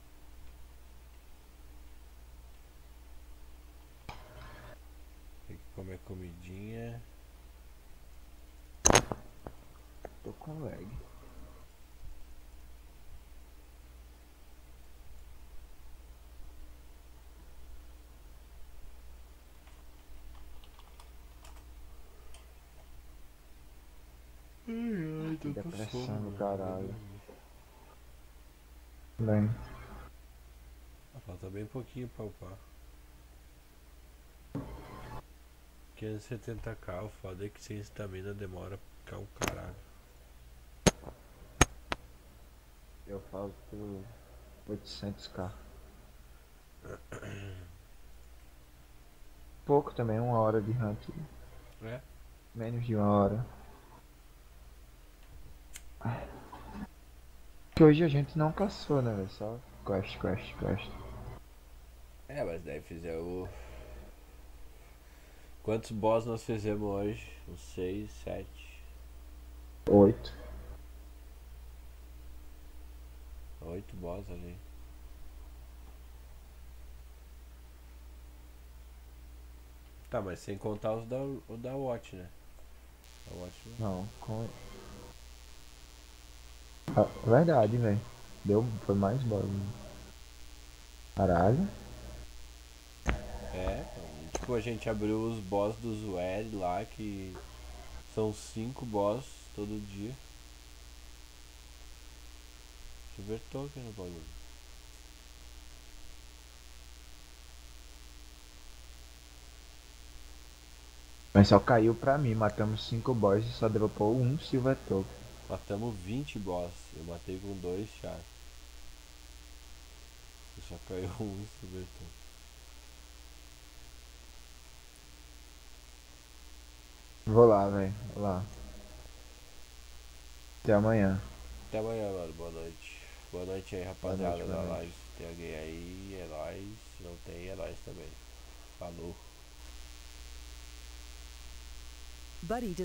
Tem que comer comidinha. Tô com lag. Ai, ai, tô com Depressão sono, do mano. caralho. Bem. Ah, falta bem pouquinho pra upar. quinhentos e setenta k, o foda é que sem estamina demora pra ficar um caralho. Eu falto oitocentos k. Pouco também, uma hora de hunt. É? Menos de uma hora. Que hoje a gente não caçou, né, velho? Só quest, quest, quest. É, mas daí fizer o. Quantos boss nós fizemos hoje? Uns seis, sete, Oito. oito boss ali. Tá, mas sem contar os da, o da Watch, né? A Watch não. Não, com. Ah, verdade, velho. Deu. Foi mais bola. Caralho. É, e, tipo, a gente abriu os boss do Zued lá, que são cinco boss todo dia. Deixa eu ver token no bagulho. Mas só caiu pra mim. Matamos cinco boys e só dropou um Silver Token. Matamos vinte boss. Eu matei com dois chás. E só caiu um Silver Token. Vou lá, velho. Vou lá. Até amanhã. Até amanhã, mano. Boa noite. Boa noite aí, Boa rapaziada noite, boa da noite. live. Se tem alguém aí, é nóis. Se não tem, é nóis também. Falou. Buddy